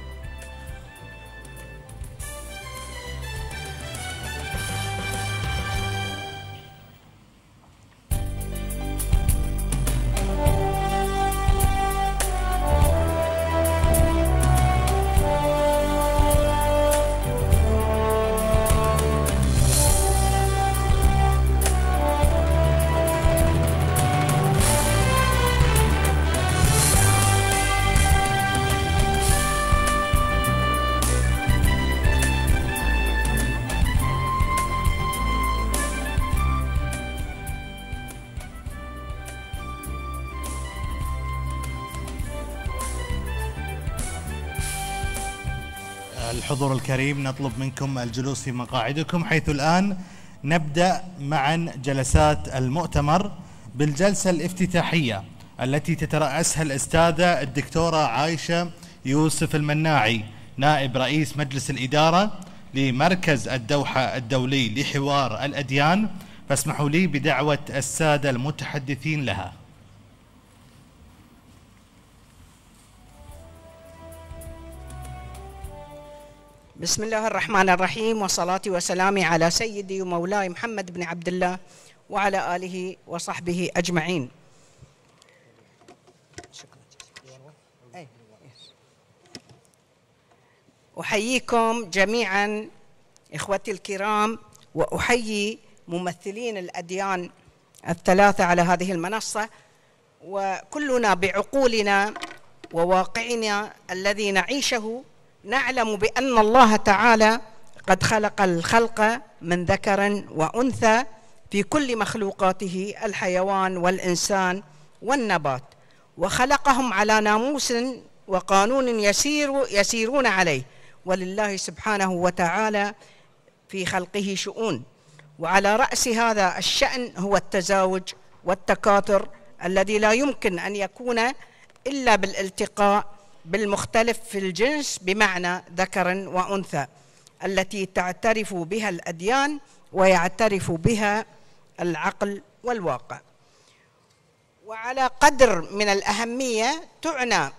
الحضور الكريم نطلب منكم الجلوس في مقاعدكم، حيث الآن نبدأ معا جلسات المؤتمر بالجلسة الافتتاحية التي تترأسها الأستاذة الدكتورة عايشة يوسف المناعي، نائب رئيس مجلس الإدارة لمركز الدوحة الدولي لحوار الأديان، فاسمحوا لي بدعوة السادة المتحدثين لها. بسم الله الرحمن الرحيم، وصلاتي وسلامي على سيدي ومولاي محمد بن عبد الله وعلى آله وصحبه أجمعين. أحييكم جميعا إخوتي الكرام، وأحيي ممثلين الأديان الثلاثة على هذه المنصة، وكلنا بعقولنا وواقعنا الذي نعيشه نعلم بأن الله تعالى قد خلق الخلق من ذكر وأنثى في كل مخلوقاته الحيوان والإنسان والنبات، وخلقهم على ناموس وقانون يسير يسيرون عليه، ولله سبحانه وتعالى في خلقه شؤون، وعلى رأس هذا الشأن هو التزاوج والتكاثر الذي لا يمكن أن يكون إلا بالالتقاء بالمختلف في الجنس بمعنى ذكر وأنثى، التي تعترف بها الأديان ويعترف بها العقل والواقع. وعلى قدر من الأهمية تعنى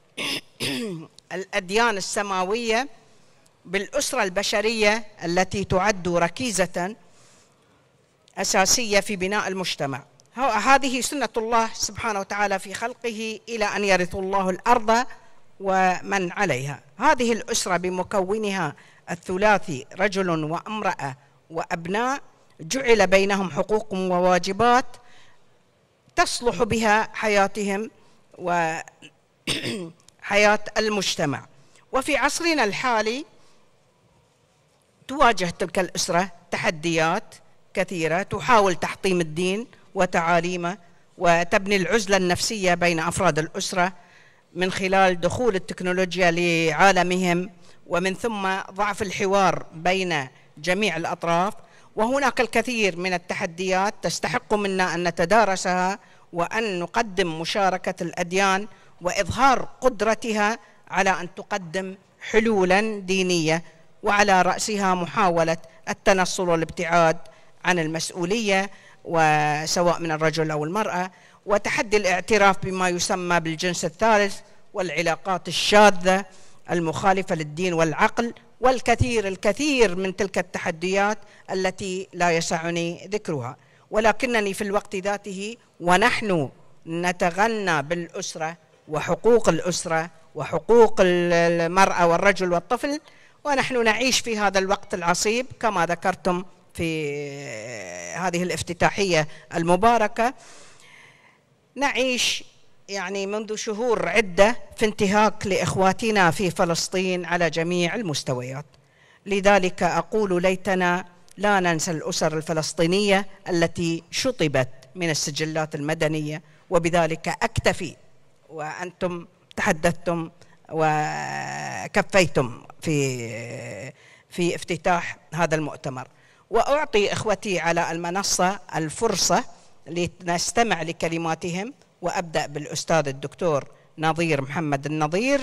الأديان السماوية بالأسرة البشرية التي تعد ركيزة أساسية في بناء المجتمع. هذه سنة الله سبحانه وتعالى في خلقه إلى أن يرث الله الأرض ومن عليها. هذه الأسرة بمكونها الثلاثي رجل وامرأة وأبناء جعل بينهم حقوق وواجبات تصلح بها حياتهم وحياة المجتمع. وفي عصرنا الحالي تواجه تلك الأسرة تحديات كثيرة تحاول تحطيم الدين وتعاليمه، وتبني العزلة النفسية بين أفراد الأسرة من خلال دخول التكنولوجيا لعالمهم، ومن ثم ضعف الحوار بين جميع الأطراف. وهناك الكثير من التحديات تستحق منا أن نتدارسها، وأن نقدم مشاركة الأديان وإظهار قدرتها على أن تقدم حلولا دينية، وعلى رأسها محاولة التنصل والابتعاد عن المسؤولية وسواء من الرجل أو المرأة، وتحدي الاعتراف بما يسمى بالجنس الثالث والعلاقات الشاذة المخالفة للدين والعقل، والكثير الكثير من تلك التحديات التي لا يسعني ذكرها. ولكنني في الوقت ذاته ونحن نتغنى بالأسرة وحقوق الأسرة وحقوق المرأة والرجل والطفل، ونحن نعيش في هذا الوقت العصيب كما ذكرتم في هذه الافتتاحية المباركة، نعيش يعني منذ شهور عدة في انتهاك لإخواتنا في فلسطين على جميع المستويات. لذلك أقول ليتنا لا ننسى الأسر الفلسطينية التي شطبت من السجلات المدنية، وبذلك أكتفي، وأنتم تحدثتم وكفيتم في في افتتاح هذا المؤتمر. وأعطي إخوتي على المنصة الفرصة لنستمع لكلماتهم، وأبدأ بالأستاذ الدكتور نظير محمد النظير.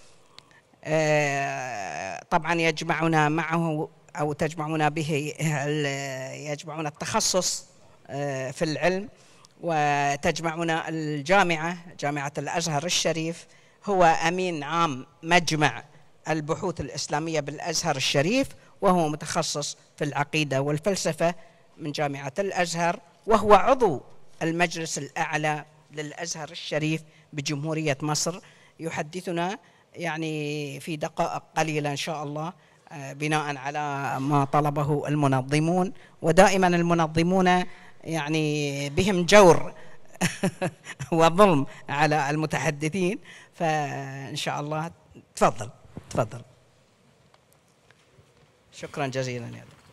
طبعا يجمعنا معه أو تجمعنا به يجمعنا التخصص في العلم، وتجمعنا الجامعة جامعة الأزهر الشريف. هو أمين عام مجمع البحوث الإسلامية بالأزهر الشريف، وهو متخصص في العقيدة والفلسفة من جامعة الأزهر، وهو عضو المجلس الأعلى للأزهر الشريف بجمهورية مصر. يحدثنا يعني في دقائق قليلة إن شاء الله بناء على ما طلبه المنظمون، ودائما المنظمون يعني بهم جور وظلم على المتحدثين، فإن شاء الله تفضل تفضل. شكرا جزيلا يا دكتور.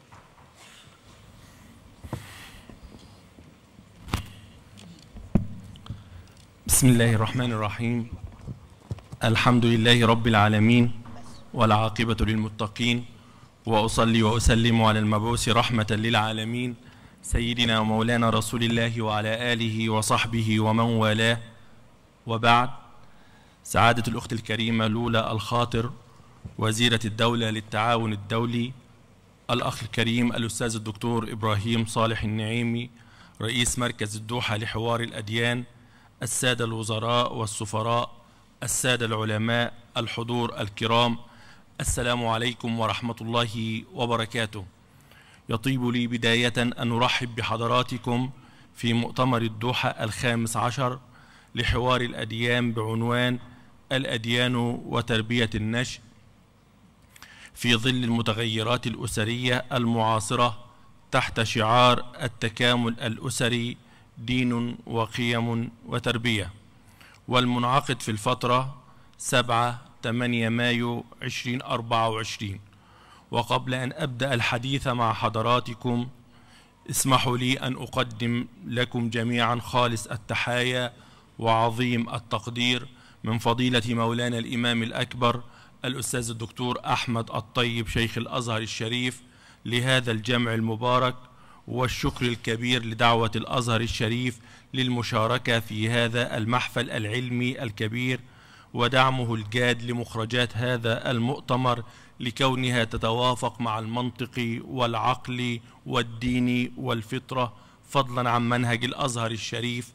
بسم الله الرحمن الرحيم. الحمد لله رب العالمين، والعاقبة للمتقين، وأصلي وأسلم على المبعوث رحمة للعالمين سيدنا ومولانا رسول الله وعلى آله وصحبه ومن والاه، وبعد. سعادة الأخت الكريمة لولا الخاطر وزيرة الدولة للتعاون الدولي، الأخ الكريم الأستاذ الدكتور إبراهيم صالح النعيمي رئيس مركز الدوحة لحوار الأديان، السادة الوزراء والسفراء، السادة العلماء، الحضور الكرام، السلام عليكم ورحمة الله وبركاته. يطيب لي بداية أن أرحب بحضراتكم في مؤتمر الدوحة الخامس عشر لحوار الأديان بعنوان الأديان وتربية النشء في ظل المتغيرات الأسرية المعاصرة تحت شعار التكامل الأسري دين وقيم وتربية، والمنعقد في الفترة سبعة ثمانية مايو ألفين وأربعة وعشرين. وقبل أن أبدأ الحديث مع حضراتكم اسمحوا لي أن أقدم لكم جميعا خالص التحايا وعظيم التقدير من فضيلة مولانا الإمام الأكبر الأستاذ الدكتور أحمد الطيب شيخ الأزهر الشريف لهذا الجمع المبارك، والشكر الكبير لدعوة الأزهر الشريف للمشاركة في هذا المحفل العلمي الكبير، ودعمه الجاد لمخرجات هذا المؤتمر لكونها تتوافق مع المنطق والعقل والدين والفطرة، فضلا عن منهج الأزهر الشريف،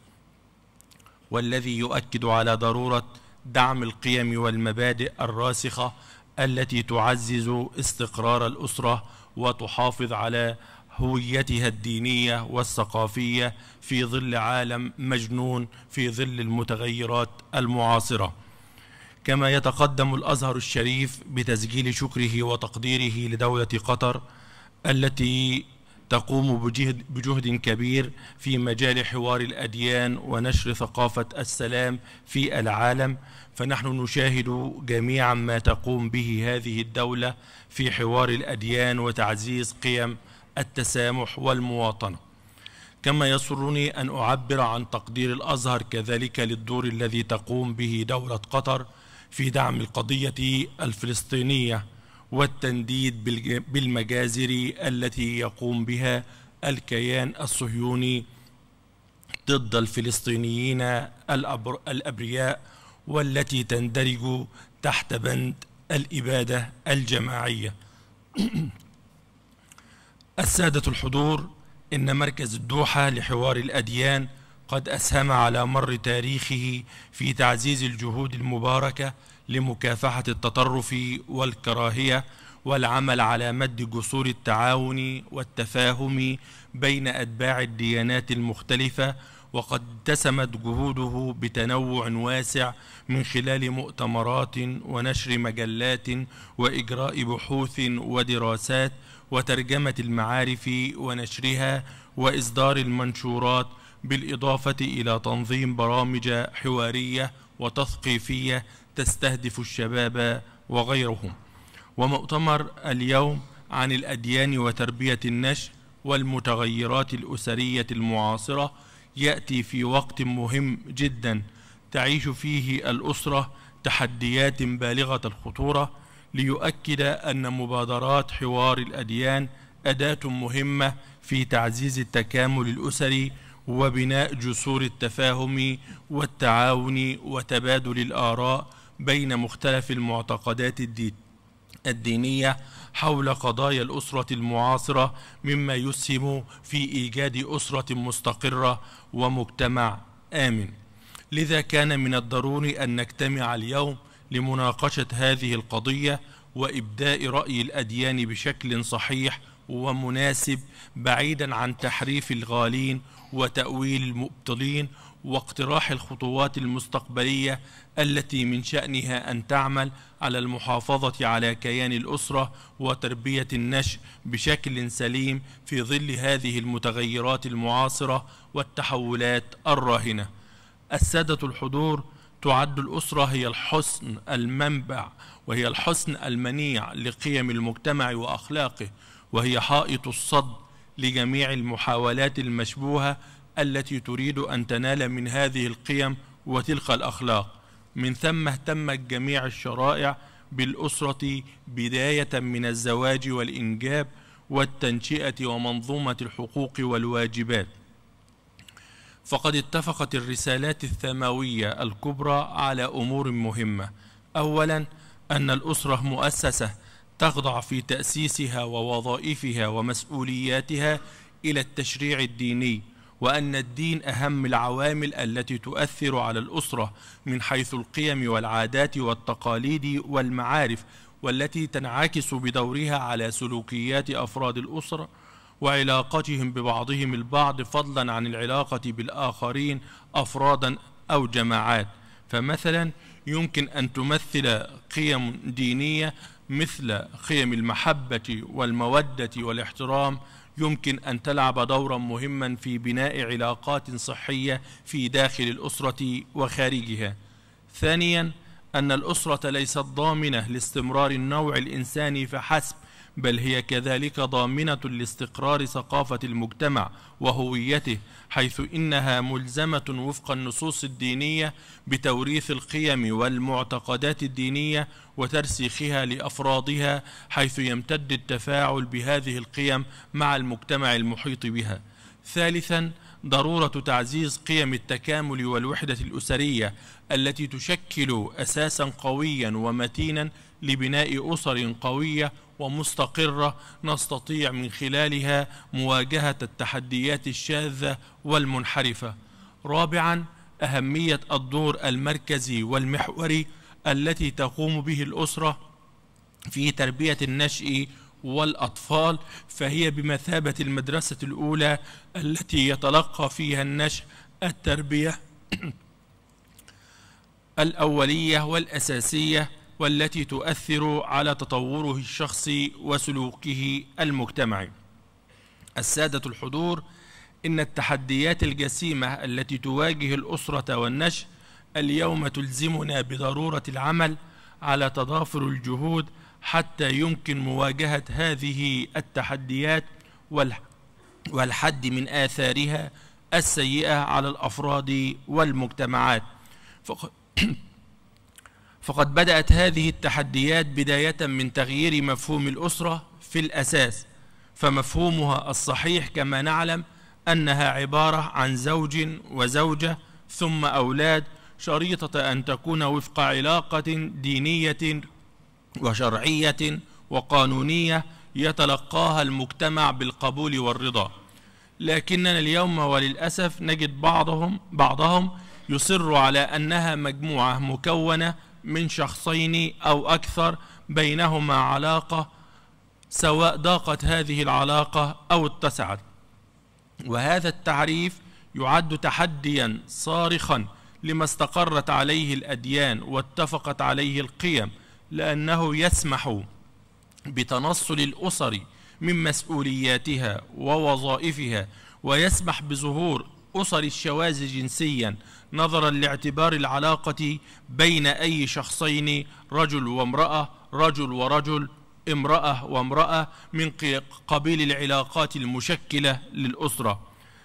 والذي يؤكد على ضرورة دعم القيم والمبادئ الراسخة التي تعزز استقرار الأسرة وتحافظ على هويتها الدينية والثقافية في ظل عالم مجنون في ظل المتغيرات المعاصرة. كما يتقدم الأزهر الشريف بتسجيل شكره وتقديره لدولة قطر التي تقوم بجهد, بجهد كبير في مجال حوار الأديان ونشر ثقافة السلام في العالم، فنحن نشاهد جميعا ما تقوم به هذه الدولة في حوار الأديان وتعزيز قيم التسامح والمواطنة. كما يسرني أن أعبر عن تقدير الأزهر كذلك للدور الذي تقوم به دولة قطر في دعم القضية الفلسطينية والتنديد بالمجازر التي يقوم بها الكيان الصهيوني ضد الفلسطينيين الأبرياء، والتي تندرج تحت بند الإبادة الجماعية. السادة الحضور، إن مركز الدوحة لحوار الأديان قد أسهم على مر تاريخه في تعزيز الجهود المباركة لمكافحة التطرف والكراهية والعمل على مد جسور التعاون والتفاهم بين أتباع الديانات المختلفة، وقد اتسمت جهوده بتنوع واسع من خلال مؤتمرات ونشر مجلات وإجراء بحوث ودراسات وترجمة المعارف ونشرها وإصدار المنشورات، بالإضافة إلى تنظيم برامج حوارية وتثقيفية تستهدف الشباب وغيرهم. ومؤتمر اليوم عن الأديان وتربية النشء والمتغيرات الأسرية المعاصرة يأتي في وقت مهم جدا تعيش فيه الأسرة تحديات بالغة الخطورة، ليؤكد أن مبادرات حوار الأديان أداة مهمة في تعزيز التكامل الأسري وبناء جسور التفاهم والتعاون وتبادل الآراء بين مختلف المعتقدات الدينية حول قضايا الأسرة المعاصرة، مما يسهم في إيجاد أسرة مستقرة ومجتمع آمن. لذا كان من الضروري أن نجتمع اليوم لمناقشة هذه القضية وإبداء رأي الأديان بشكل صحيح ومناسب، بعيدا عن تحريف الغالين وتأويل المبطلين، واقتراح الخطوات المستقبلية التي من شأنها أن تعمل على المحافظة على كيان الأسرة وتربية النشء بشكل سليم في ظل هذه المتغيرات المعاصرة والتحولات الراهنة. السادة الحضور، تعد الأسرة هي الحصن المنبع وهي الحصن المنيع لقيم المجتمع وأخلاقه، وهي حائط الصد لجميع المحاولات المشبوهة التي تريد أن تنال من هذه القيم وتلك الأخلاق. من ثم اهتمت جميع الشرائع بالأسرة بداية من الزواج والإنجاب والتنشئة ومنظومة الحقوق والواجبات. فقد اتفقت الرسالات السماوية الكبرى على أمور مهمة. أولا، أن الأسرة مؤسسة تخضع في تأسيسها ووظائفها ومسؤولياتها إلى التشريع الديني، وأن الدين أهم العوامل التي تؤثر على الأسرة من حيث القيم والعادات والتقاليد والمعارف، والتي تنعكس بدورها على سلوكيات أفراد الأسرة وعلاقتهم ببعضهم البعض، فضلا عن العلاقة بالآخرين أفرادا أو جماعات. فمثلا يمكن أن تمثل قيم دينية مثل قيم المحبة والمودة والاحترام يمكن أن تلعب دورا مهما في بناء علاقات صحية في داخل الأسرة وخارجها. ثانيا، أن الأسرة ليست ضامنة لاستمرار النوع الإنساني فحسب، بل هي كذلك ضامنة لاستقرار ثقافة المجتمع وهويته، حيث إنها ملزمة وفق النصوص الدينية بتوريث القيم والمعتقدات الدينية وترسيخها لأفرادها، حيث يمتد التفاعل بهذه القيم مع المجتمع المحيط بها. ثالثا، ضرورة تعزيز قيم التكامل والوحدة الأسرية التي تشكل أساسا قويا ومتينا لبناء أسر قوية ومستقرة نستطيع من خلالها مواجهة التحديات الشاذة والمنحرفة. رابعا، أهمية الدور المركزي والمحوري التي تقوم به الأسرة في تربية النشء والأطفال، فهي بمثابة المدرسة الأولى التي يتلقى فيها النشء التربية الأولية والأساسية، والتي تؤثر على تطوره الشخصي وسلوكه المجتمعي. السادة الحضور، إن التحديات الجسيمة التي تواجه الأسرة والنشء اليوم تلزمنا بضرورة العمل على تضافر الجهود حتى يمكن مواجهة هذه التحديات والحد من آثارها السيئة على الأفراد والمجتمعات. فقد بدأت هذه التحديات بداية من تغيير مفهوم الأسرة في الأساس، فمفهومها الصحيح كما نعلم أنها عبارة عن زوج وزوجة ثم أولاد، شريطة أن تكون وفق علاقة دينية وشرعية وقانونية يتلقاها المجتمع بالقبول والرضا. لكننا اليوم وللأسف نجد بعضهم بعضهم يصر على أنها مجموعة مكونة من شخصين أو أكثر بينهما علاقة، سواء ضاقت هذه العلاقة أو اتسعت. وهذا التعريف يعد تحديا صارخا لما استقرت عليه الأديان واتفقت عليه القيم، لأنه يسمح بتنصل الأسر من مسؤولياتها ووظائفها، ويسمح بظهور أسر الشواذ جنسيا نظرا لاعتبار العلاقة بين أي شخصين، رجل وامرأة، رجل ورجل، امرأة وامرأة، من قبيل العلاقات المشكلة للأسرة.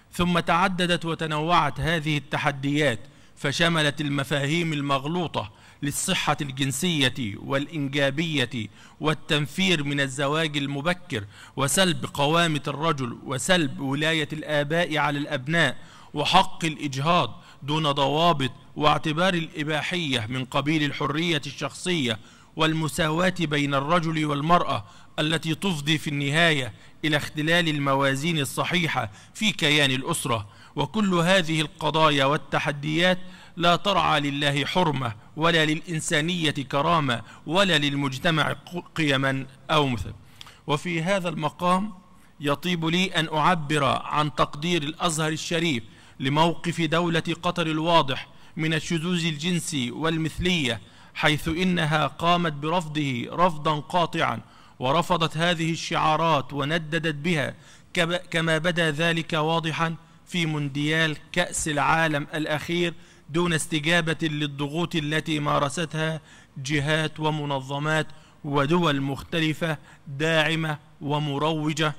ثم تعددت وتنوعت هذه التحديات فشملت المفاهيم المغلوطة للصحة الجنسية والإنجابية والتنفير من الزواج المبكر وسلب قوامة الرجل وسلب ولاية الآباء على الأبناء وحق الإجهاض دون ضوابط واعتبار الإباحية من قبيل الحرية الشخصية والمساواة بين الرجل والمرأة التي تفضي في النهاية إلى اختلال الموازين الصحيحة في كيان الأسرة. وكل هذه القضايا والتحديات لا ترعى لله حرمة ولا للإنسانية كرامة ولا للمجتمع قيما أو مثل. وفي هذا المقام يطيب لي أن أعبر عن تقدير الأزهر الشريف لموقف دولة قطر الواضح من الشذوذ الجنسي والمثلية، حيث إنها قامت برفضه رفضا قاطعا ورفضت هذه الشعارات ونددت بها، كما بدا ذلك واضحا في مونديال كأس العالم الأخير دون استجابة للضغوط التي مارستها جهات ومنظمات ودول مختلفة داعمة ومروجة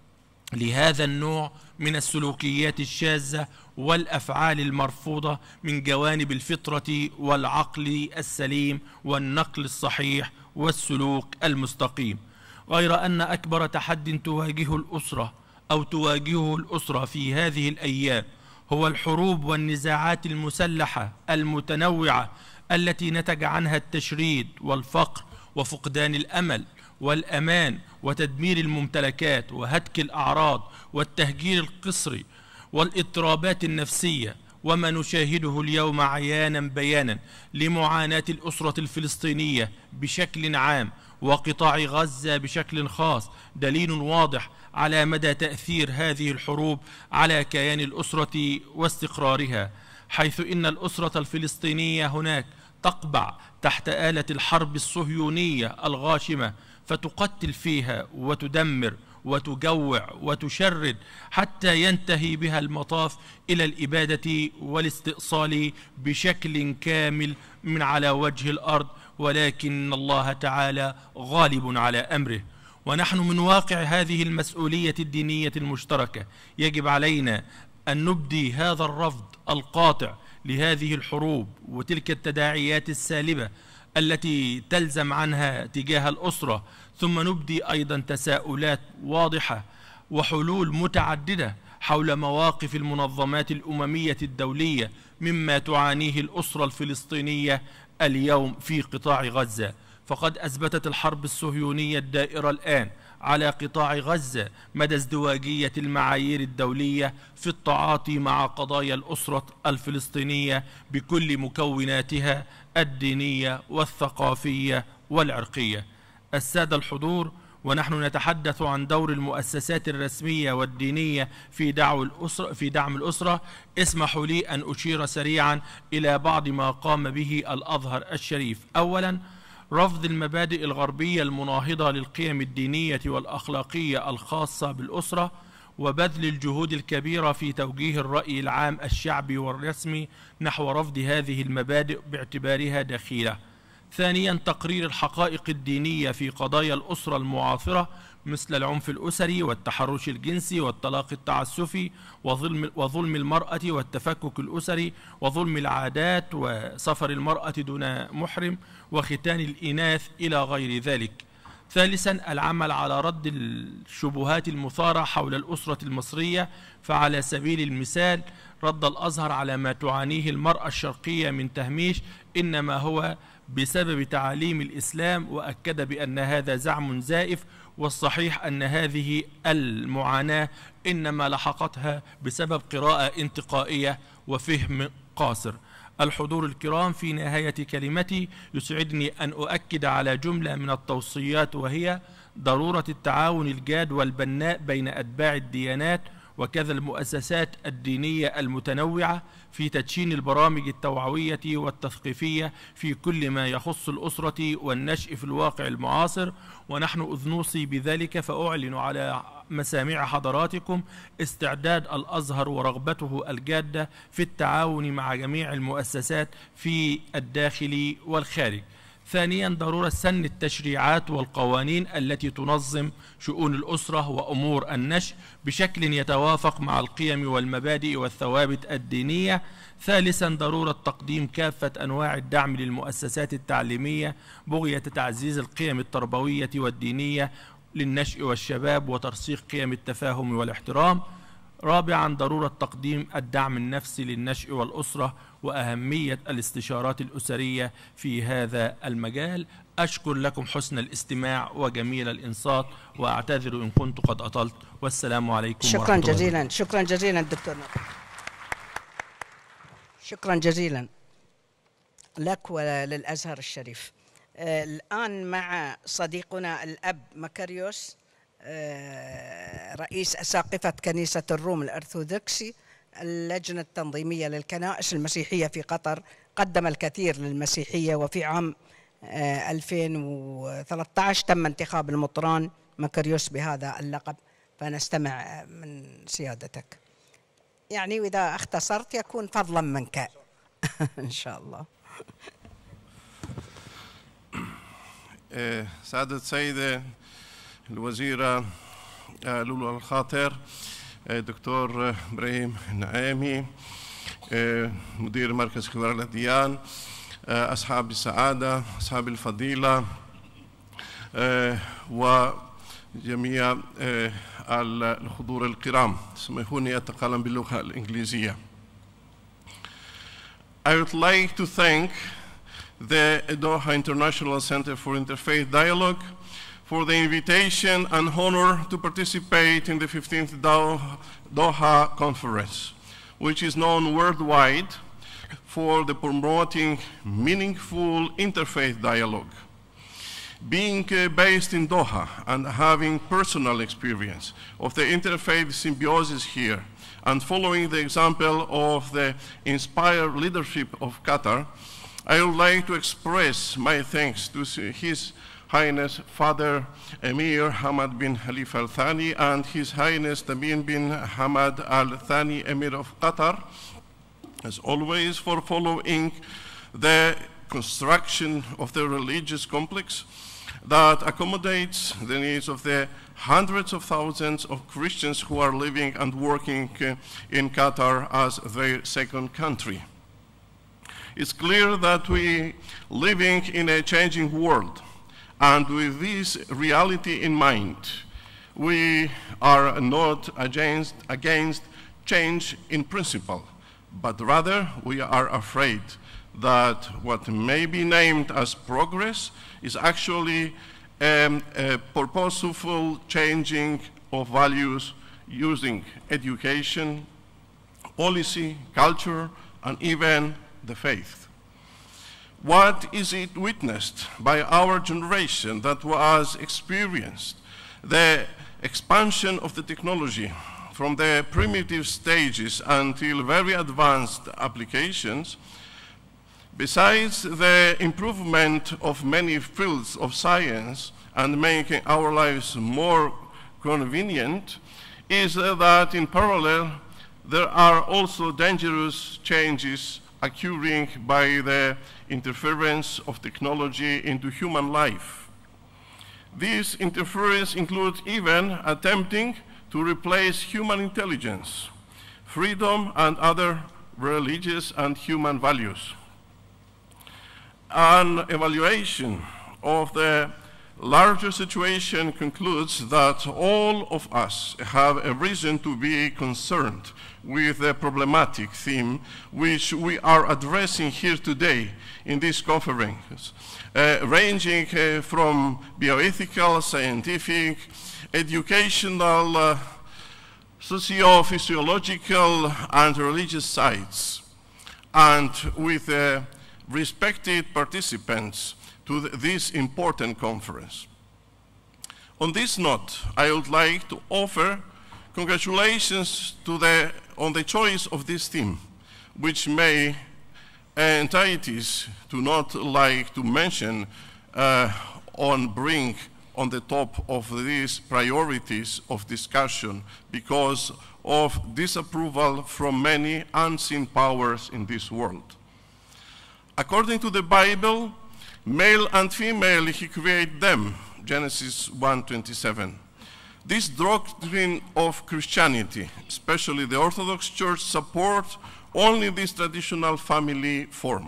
لهذا النوع من السلوكيات الشاذة والأفعال المرفوضة من جوانب الفطرة والعقل السليم والنقل الصحيح والسلوك المستقيم. غير أن أكبر تحد تواجهه الأسرة أو تواجهه الأسرة في هذه الأيام هو الحروب والنزاعات المسلحة المتنوعة التي نتج عنها التشريد والفقر وفقدان الأمل والأمان وتدمير الممتلكات وهتك الأعراض والتهجير القسري والاضطرابات النفسية، وما نشاهده اليوم عيانا بيانا لمعاناة الأسرة الفلسطينية بشكل عام وقطاع غزة بشكل خاص دليل واضح على مدى تأثير هذه الحروب على كيان الأسرة واستقرارها، حيث إن الأسرة الفلسطينية هناك تقبع تحت آلة الحرب الصهيونية الغاشمة، فتقتل فيها وتدمر وتجوع وتشرد حتى ينتهي بها المطاف إلى الإبادة والاستئصال بشكل كامل من على وجه الأرض، ولكن الله تعالى غالب على أمره. ونحن من واقع هذه المسؤولية الدينية المشتركة يجب علينا أن نبدي هذا الرفض القاطع لهذه الحروب وتلك التداعيات السالبة التي تلزم عنها تجاه الأسرة، ثم نبدي أيضا تساؤلات واضحة وحلول متعددة حول مواقف المنظمات الأممية الدولية مما تعانيه الأسرة الفلسطينية اليوم في قطاع غزة. فقد أثبتت الحرب الصهيونية الدائرة الآن على قطاع غزة مدى ازدواجية المعايير الدولية في التعاطي مع قضايا الأسرة الفلسطينية بكل مكوناتها الدينية والثقافية والعرقية. السادة الحضور، ونحن نتحدث عن دور المؤسسات الرسمية والدينية في دعم الأسرة في دعم الأسرة، اسمحوا لي أن أشير سريعا إلى بعض ما قام به الأزهر الشريف. أولا، رفض المبادئ الغربية المناهضة للقيم الدينية والأخلاقية الخاصة بالأسرة، وبذل الجهود الكبيرة في توجيه الرأي العام الشعبي والرسمي نحو رفض هذه المبادئ باعتبارها دخيلة. ثانيا، تقرير الحقائق الدينية في قضايا الأسرة المعاصرة مثل العنف الأسري والتحرش الجنسي والطلاق التعسفي وظلم, وظلم المرأة والتفكك الأسري وظلم العادات وسفر المرأة دون محرم وختان الإناث إلى غير ذلك. ثالثا، العمل على رد الشبهات المثارة حول الأسرة المصرية، فعلى سبيل المثال رد الأزهر على ما تعانيه المرأة الشرقية من تهميش إنما هو بسبب تعاليم الإسلام، وأكد بأن هذا زعم زائف، والصحيح أن هذه المعاناة إنما لحقتها بسبب قراءة انتقائية وفهم قاصر. الحضور الكرام، في نهاية كلمتي يسعدني أن أؤكد على جملة من التوصيات، وهي ضرورة التعاون الجاد والبناء بين أتباع الديانات وكذا المؤسسات الدينية المتنوعة في تدشين البرامج التوعوية والتثقيفية في كل ما يخص الأسرة والنشء في الواقع المعاصر. ونحن إذ نوصي بذلك فأعلن على مسامع حضراتكم استعداد الأزهر ورغبته الجادة في التعاون مع جميع المؤسسات في الداخل والخارج. ثانيا ضرورة سن التشريعات والقوانين التي تنظم شؤون الأسرة وأمور النشء بشكل يتوافق مع القيم والمبادئ والثوابت الدينية. ثالثا ضرورة تقديم كافة أنواع الدعم للمؤسسات التعليمية بغية تعزيز القيم التربوية والدينية للنشء والشباب وترسيخ قيم التفاهم والاحترام. رابعا ضرورة تقديم الدعم النفسي للنشء والأسرة وأهمية الاستشارات الأسرية في هذا المجال. أشكر لكم حسن الاستماع وجميل الإنصات، وأعتذر إن كنت قد أطلت، والسلام عليكم شكرا ورحمة الله جزيلا. شكرا جزيلا دكتور، شكرا جزيلا لك وللأزهر الشريف. آه الآن مع صديقنا الأب مكاريوس، آه رئيس أساقفة كنيسة الروم الأرثوذكسي، اللجنة التنظيمية للكنائس المسيحية في قطر. قدم الكثير للمسيحية، وفي عام آه ألفين وثلاثة عشر تم انتخاب المطران مكاريوس بهذا اللقب، فنستمع من سيادتك. يعني وإذا اختصرت يكون فضلا منك إن شاء الله. سعادة السيدة الوزيرة لولو الخاطر، دكتور إبراهيم النعيمي، مدير مركز كبار الأديان، أصحاب السعادة، أصحاب الفضيلة، وجميع الحضور الكرام، اسمحوني أتكلم باللغة الإنجليزية. I would like to thank the Doha International Center for Interfaith Dialogue for the invitation and honor to participate in the fifteenth Doha Conference, which is known worldwide for the promoting meaningful interfaith dialogue. Being uh, based in Doha and having personal experience of the interfaith symbiosis here, and following the example of the inspired leadership of Qatar, I would like to express my thanks to His Highness Father Emir Hamad bin Khalifa Al Thani and His Highness Tamim bin Hamad Al Thani, Emir of Qatar, as always, for following the construction of the religious complex that accommodates the needs of the hundreds of thousands of Christians who are living and working uh, in Qatar as their second country. It's clear that we are living in a changing world, and with this reality in mind, we are not against, against change in principle, but rather we are afraid that what may be named as progress is actually um, a purposeful changing of values using education, policy, culture, and even the faith. What is it witnessed by our generation that was experienced? The expansion of the technology from the primitive stages until very advanced applications. Besides the improvement of many fields of science and making our lives more convenient, is that in parallel there are also dangerous changes occurring by the interference of technology into human life. This interference includes even attempting to replace human intelligence, freedom, and other religious and human values. An evaluation of the larger situation concludes that all of us have a reason to be concerned with the problematic theme which we are addressing here today in this conference, uh, ranging uh, from bioethical, scientific, educational, uh, socio-physiological, and religious sides, and with uh, respected participants to th this important conference. On this note, I would like to offer congratulations to the, on the choice of this theme, which may entities do not like to mention uh, on bring on the top of these priorities of discussion because of disapproval from many unseen powers in this world. According to the Bible, Male and female, he created them, Genesis one twenty-seven. This doctrine of Christianity, especially the Orthodox Church, supports only this traditional family form.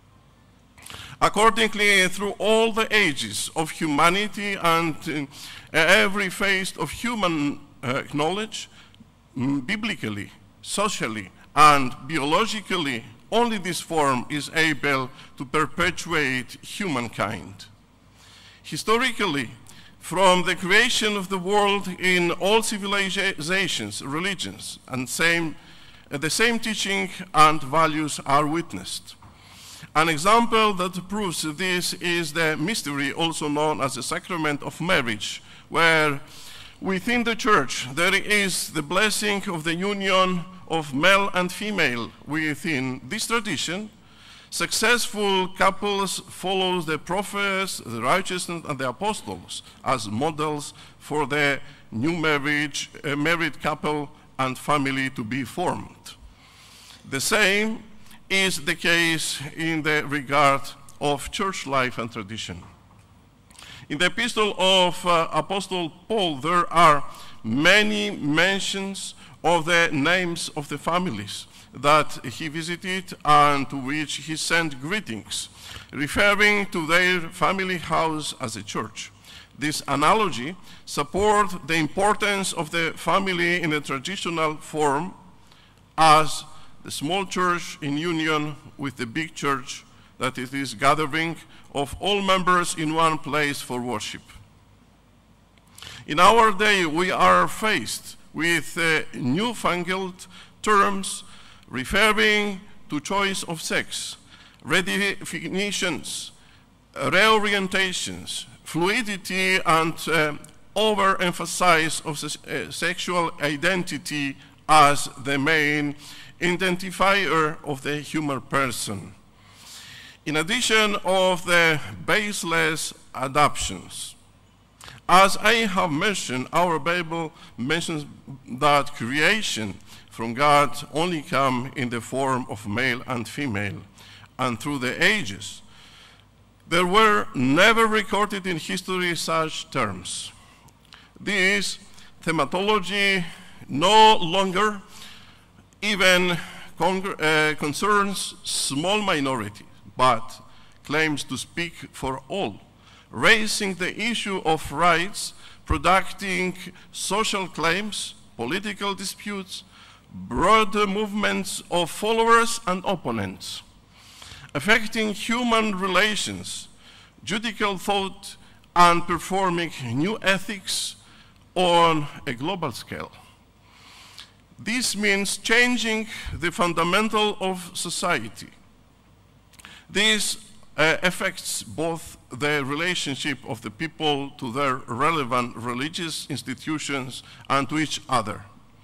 Accordingly, through all the ages of humanity and uh, every phase of human uh, knowledge, mm, biblically, socially, and biologically, only this form is able to perpetuate humankind. Historically, from the creation of the world in all civilizations, religions, and same, uh, the same teaching and values are witnessed. An example that proves this is the mystery also known as the sacrament of marriage, where within the church there is the blessing of the union of male and female. Within this tradition, successful couples follow the prophets, the righteous, and the apostles as models for the new marriage, uh, married couple and family to be formed. The same is the case in the regard of church life and tradition. In the epistle of uh, Apostle Paul, there are many mentions of the names of the families that he visited and to which he sent greetings, referring to their family house as a church. This analogy supports the importance of the family in a traditional form as the small church in union with the big church, that it is gathering of all members in one place for worship. In our day, we are faced with uh, newfangled terms referring to choice of sex, redefinitions, reorientations, fluidity, and uh, overemphasis of uh, sexual identity as the main identifier of the human person. In addition of the baseless adoptions, as I have mentioned, our Bible mentions that creation from God only come in the form of male and female, and through the ages. There were never recorded in history such terms. This thematology no longer even uh, concerns small minority, but claims to speak for all, raising the issue of rights, producing social claims, political disputes, broad movements of followers and opponents, affecting human relations, judicial thought, and performing new ethics on a global scale. This means changing the fundamental of society. This uh, affects both the relationship of the people to their relevant religious institutions and to each other.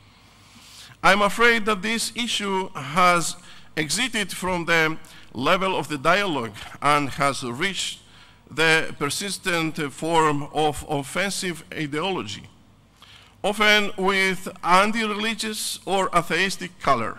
I'm afraid that this issue has exited from the level of the dialogue and has reached the persistent form of offensive ideology, often with anti-religious or atheistic color.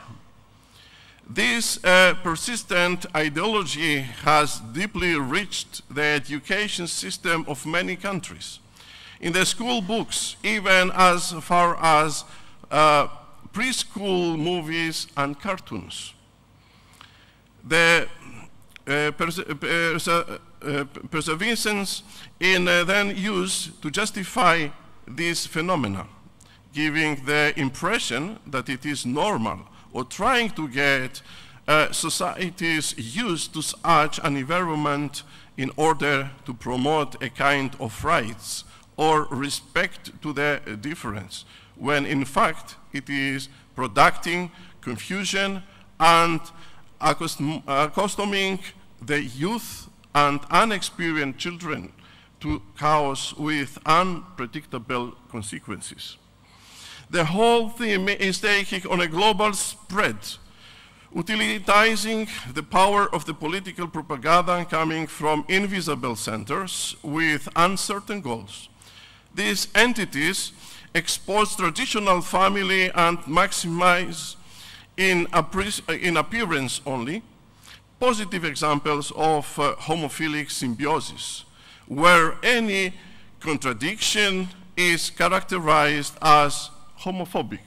This uh, persistent ideology has deeply reached the education system of many countries. In the school books, even as far as uh, preschool movies and cartoons. The uh, pers pers uh, perseverance in uh, then used to justify this phenomena, giving the impression that it is normal, or trying to get uh, societies used to such an environment in order to promote a kind of rights or respect to the difference, when in fact it is producing confusion and accustom accustoming the youth and unexperienced children to chaos with unpredictable consequences. The whole theme is taking on a global spread, utilizing the power of the political propaganda coming from invisible centers with uncertain goals. These entities expose traditional family and maximize in, in appearance only positive examples of uh, homophilic symbiosis, where any contradiction is characterized as homophobic.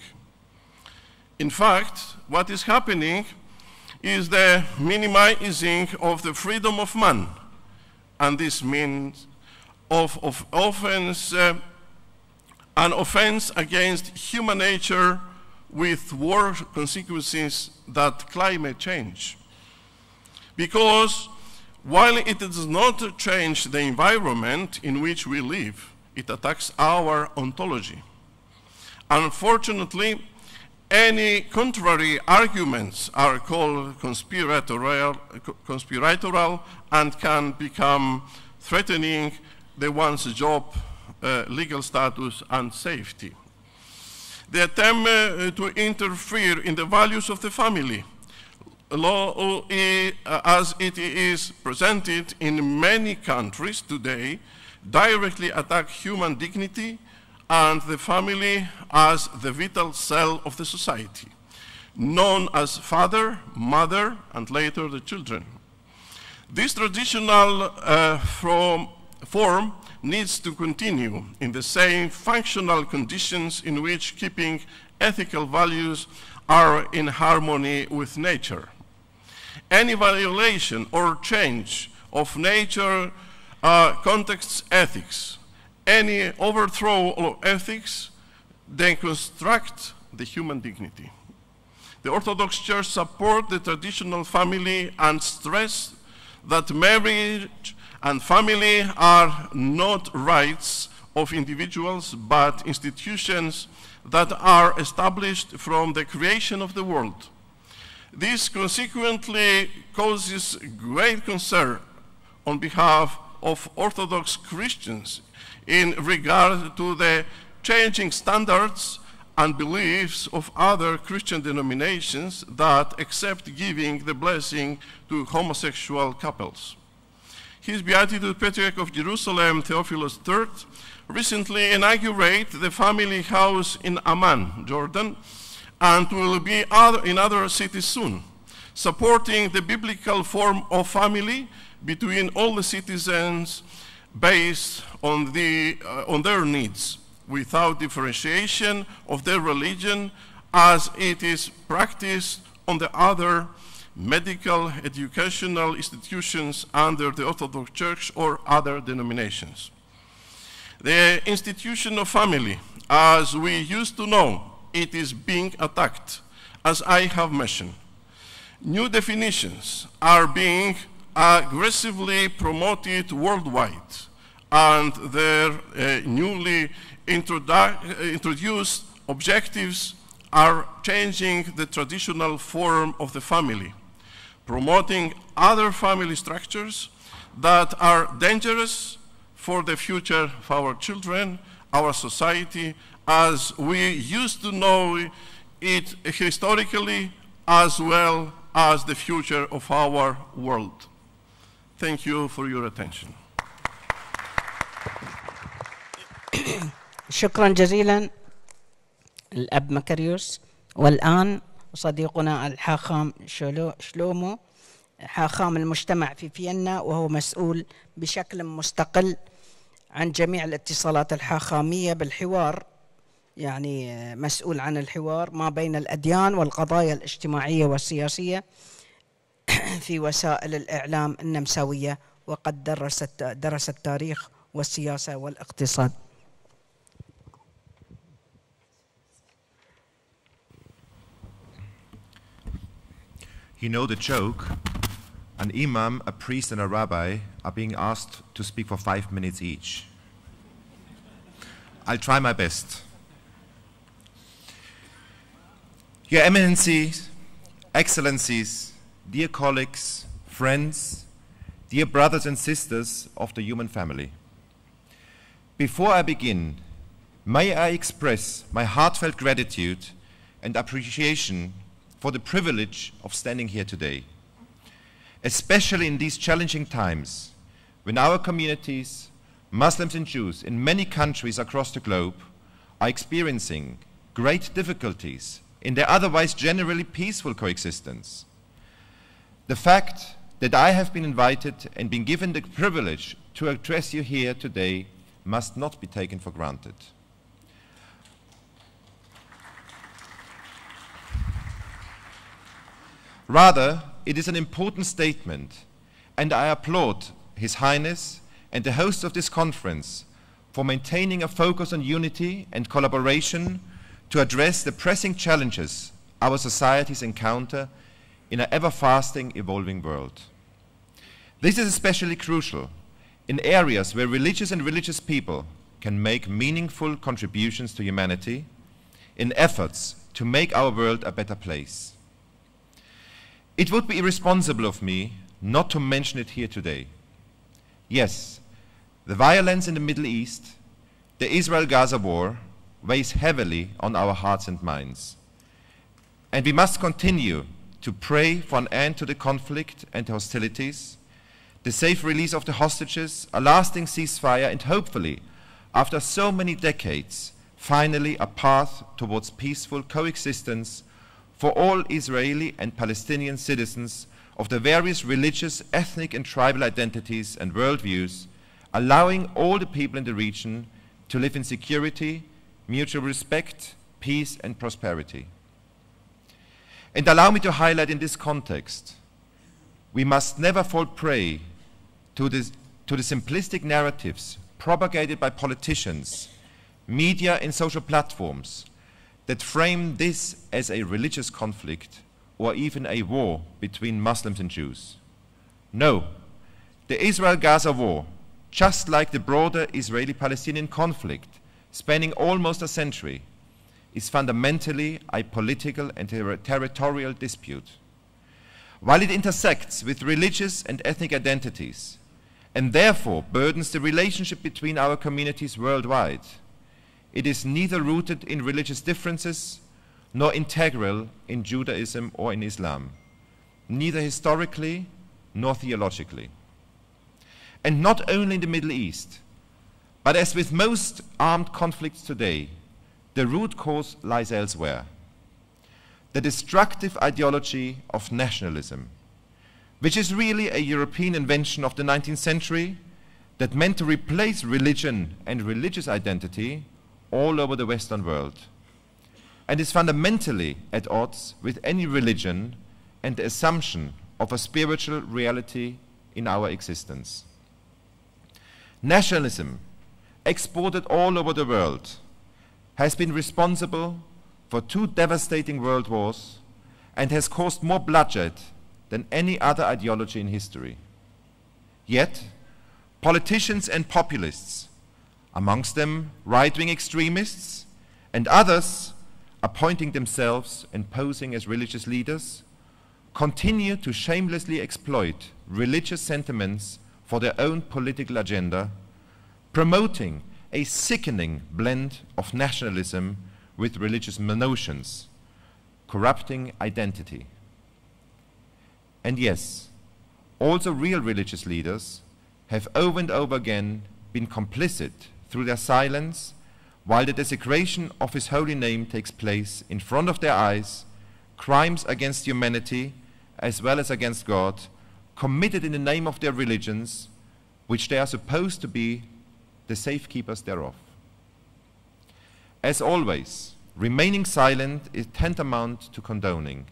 In fact, what is happening is the minimizing of the freedom of man, and this means of, of offense, uh, an offense against human nature with worse consequences than climate change. Because while it does not change the environment in which we live, it attacks our ontology. Unfortunately, any contrary arguments are called conspiratorial, conspiratorial and can become threatening the one's job, uh, legal status, and safety. The attempt uh, to interfere in the values of the family law, uh, as it is presented in many countries today, directly attack human dignity and the family as the vital cell of the society, known as father, mother, and later the children. This traditional uh, from, form needs to continue in the same functional conditions in which keeping ethical values are in harmony with nature. Any violation or change of nature uh, contexts ethics. Any overthrow of ethics then construct the human dignity. The Orthodox Church supports the traditional family and stress that marriage and family are not rights of individuals, but institutions that are established from the creation of the world. This consequently causes great concern on behalf of Orthodox Christians in regard to the changing standards and beliefs of other Christian denominations that accept giving the blessing to homosexual couples. His Beatitude Patriarch of Jerusalem, Theophilus the third, recently inaugurated the family house in Amman, Jordan, and will be other, in other cities soon, supporting the biblical form of family between all the citizens based on, the, uh, on their needs, without differentiation of their religion, as it is practiced on the other medical, educational institutions under the Orthodox Church or other denominations. The institution of family, as we used to know, it is being attacked, as I have mentioned. New definitions are being aggressively promoted worldwide, and their uh, newly introduced objectives are changing the traditional form of the family, promoting other family structures that are dangerous for the future of our children, our society, as we used to know it historically, as well as the future of our world. Thank you for your attention. شكرا جزيلا الأب مكاريوس. والآن صديقنا الحاخام شلومو، حاخام المجتمع في فيينا، وهو مسؤول بشكل مستقل عن جميع الاتصالات الحاخامية بالحوار، يعني مسؤول عن الحوار ما بين الأديان والقضايا الاجتماعية والسياسية في وسائل الإعلام النمساوية، وقد درست درس التاريخ والسياسة والاقتصاد. You know the joke, an imam, a priest and a rabbi are being asked to speak for five minutes each. I'll try my best. Your Eminencies, Excellencies, dear colleagues, friends, dear brothers and sisters of the human family. Before I begin, may I express my heartfelt gratitude and appreciation for the privilege of standing here today, especially in these challenging times when our communities, Muslims and Jews in many countries across the globe, are experiencing great difficulties in their otherwise generally peaceful coexistence. The fact that I have been invited and been given the privilege to address you here today must not be taken for granted. Rather, it is an important statement, and I applaud His Highness and the hosts of this conference for maintaining a focus on unity and collaboration to address the pressing challenges our societies encounter in an ever-fasting, evolving world. This is especially crucial in areas where religious and religious people can make meaningful contributions to humanity in efforts to make our world a better place. It would be irresponsible of me not to mention it here today. Yes, the violence in the Middle East, the Israel-Gaza war, weighs heavily on our hearts and minds. And we must continue to pray for an end to the conflict and hostilities, the safe release of the hostages, a lasting ceasefire, and hopefully, after so many decades, finally a path towards peaceful coexistence for all Israeli and Palestinian citizens of the various religious, ethnic, and tribal identities and worldviews, allowing all the people in the region to live in security, mutual respect, peace, and prosperity. And allow me to highlight in this context, we must never fall prey to, this, to the simplistic narratives propagated by politicians, media, and social platforms that frame this as a religious conflict or even a war between Muslims and Jews. No, the Israel-Gaza war, just like the broader Israeli-Palestinian conflict spanning almost a century, is fundamentally a political and ter territorial dispute. While it intersects with religious and ethnic identities, and therefore burdens the relationship between our communities worldwide, it is neither rooted in religious differences nor integral in Judaism or in Islam, neither historically nor theologically. And not only in the Middle East, but as with most armed conflicts today, the root cause lies elsewhere. The destructive ideology of nationalism, which is really a European invention of the nineteenth century that meant to replace religion and religious identity all over the Western world, and is fundamentally at odds with any religion and the assumption of a spiritual reality in our existence. Nationalism, exported all over the world, has been responsible for two devastating world wars and has caused more bloodshed than any other ideology in history. Yet, politicians and populists, amongst them right-wing extremists and others appointing themselves and posing as religious leaders, continue to shamelessly exploit religious sentiments for their own political agenda, promoting a sickening blend of nationalism with religious notions, corrupting identity. And yes, also real religious leaders have over and over again been complicit through their silence while the desecration of His holy name takes place in front of their eyes, crimes against humanity as well as against God, committed in the name of their religions, which they are supposed to be the safekeepers thereof. As always, remaining silent is tantamount to condoning.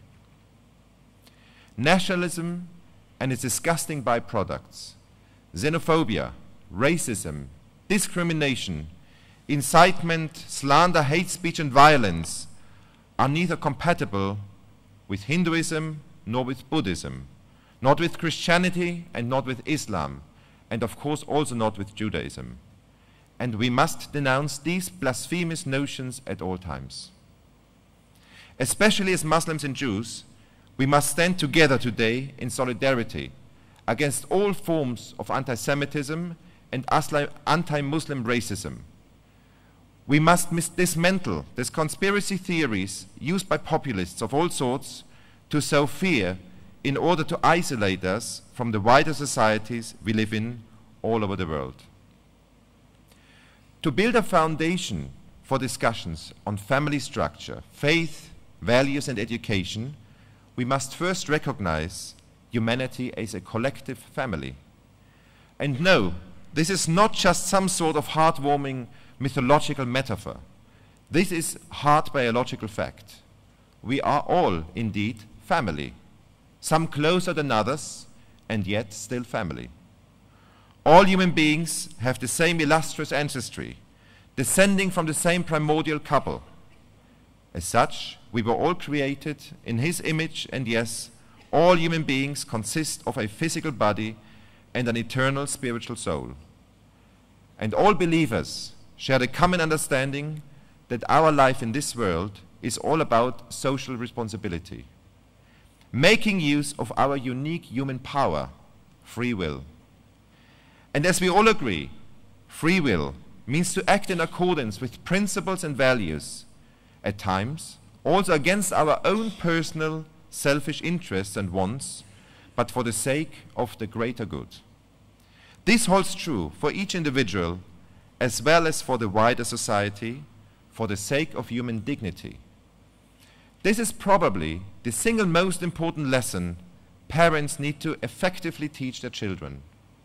Nationalism and its disgusting byproducts, xenophobia, racism, discrimination, incitement, slander, hate speech, and violence are neither compatible with Hinduism nor with Buddhism, not with Christianity and not with Islam, and of course also not with Judaism. And we must denounce these blasphemous notions at all times. Especially as Muslims and Jews, we must stand together today in solidarity against all forms of anti-Semitism and anti-Muslim racism. We must dismantle these conspiracy theories used by populists of all sorts to sow fear in order to isolate us from the wider societies we live in all over the world. To build a foundation for discussions on family structure, faith, values, and education, we must first recognize humanity as a collective family. And no, this is not just some sort of heartwarming mythological metaphor. This is hard biological fact. We are all indeed family, some closer than others, and yet still family. All human beings have the same illustrious ancestry, descending from the same primordial couple. As such, we were all created in His image, and yes, all human beings consist of a physical body and an eternal spiritual soul. And all believers share the common understanding that our life in this world is all about social responsibility, making use of our unique human power, free will. And as we all agree, free will means to act in accordance with principles and values, at times also against our own personal selfish interests and wants, but for the sake of the greater good. This holds true for each individual as well as for the wider society, for the sake of human dignity. This is probably the single most important lesson parents need to effectively teach their children.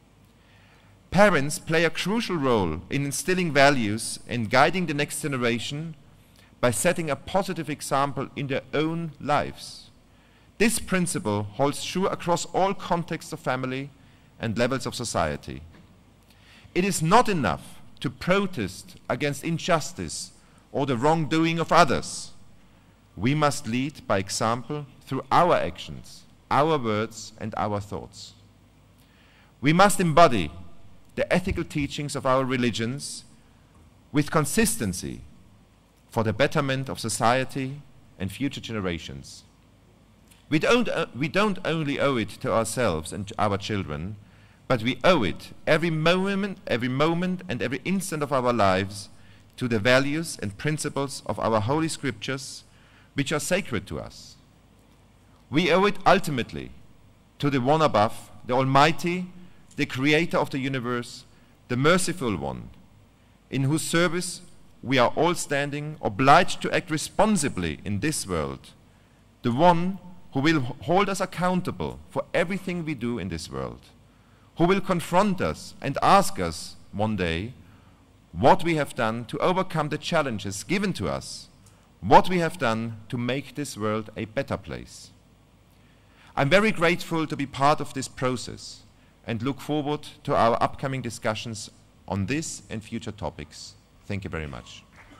Parents play a crucial role in instilling values and guiding the next generation by setting a positive example in their own lives. This principle holds true across all contexts of family and levels of society. It is not enough to protest against injustice or the wrongdoing of others. We must lead by example through our actions, our words, and our thoughts. We must embody the ethical teachings of our religions with consistency for the betterment of society and future generations. We don't, uh, we don't only owe it to ourselves and to our children, but we owe it every moment, every moment and every instant of our lives to the values and principles of our holy scriptures, which are sacred to us. We owe it ultimately to the one above, the Almighty, the Creator of the universe, the Merciful One, in whose service we are all standing, obliged to act responsibly in this world, the one who will hold us accountable for everything we do in this world, who will confront us and ask us one day what we have done to overcome the challenges given to us, what we have done to make this world a better place. I'm very grateful to be part of this process and look forward to our upcoming discussions on this and future topics. Thank you very much.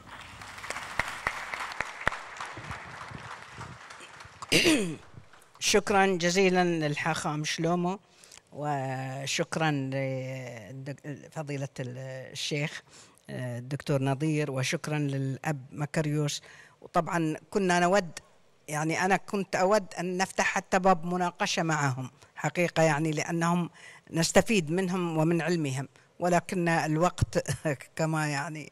شكرا جزيلا للحاخام شلومو، وشكرا لفضيلة الشيخ الدكتور نظير، وشكرا للأب مكاريوس. وطبعا كنا نود، يعني أنا كنت أود أن نفتح حتى باب مناقشة معهم حقيقة، يعني لأنهم نستفيد منهم ومن علمهم، ولكن الوقت كما يعني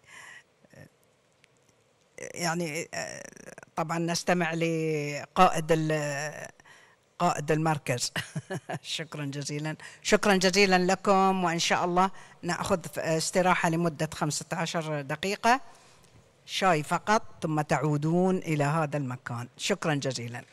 يعني طبعا نستمع لقائد قائد المركز. شكرا جزيلا، شكرا جزيلا لكم، وإن شاء الله نأخذ استراحة لمدة خمسة عشر دقيقة شاي فقط، ثم تعودون إلى هذا المكان. شكرا جزيلا.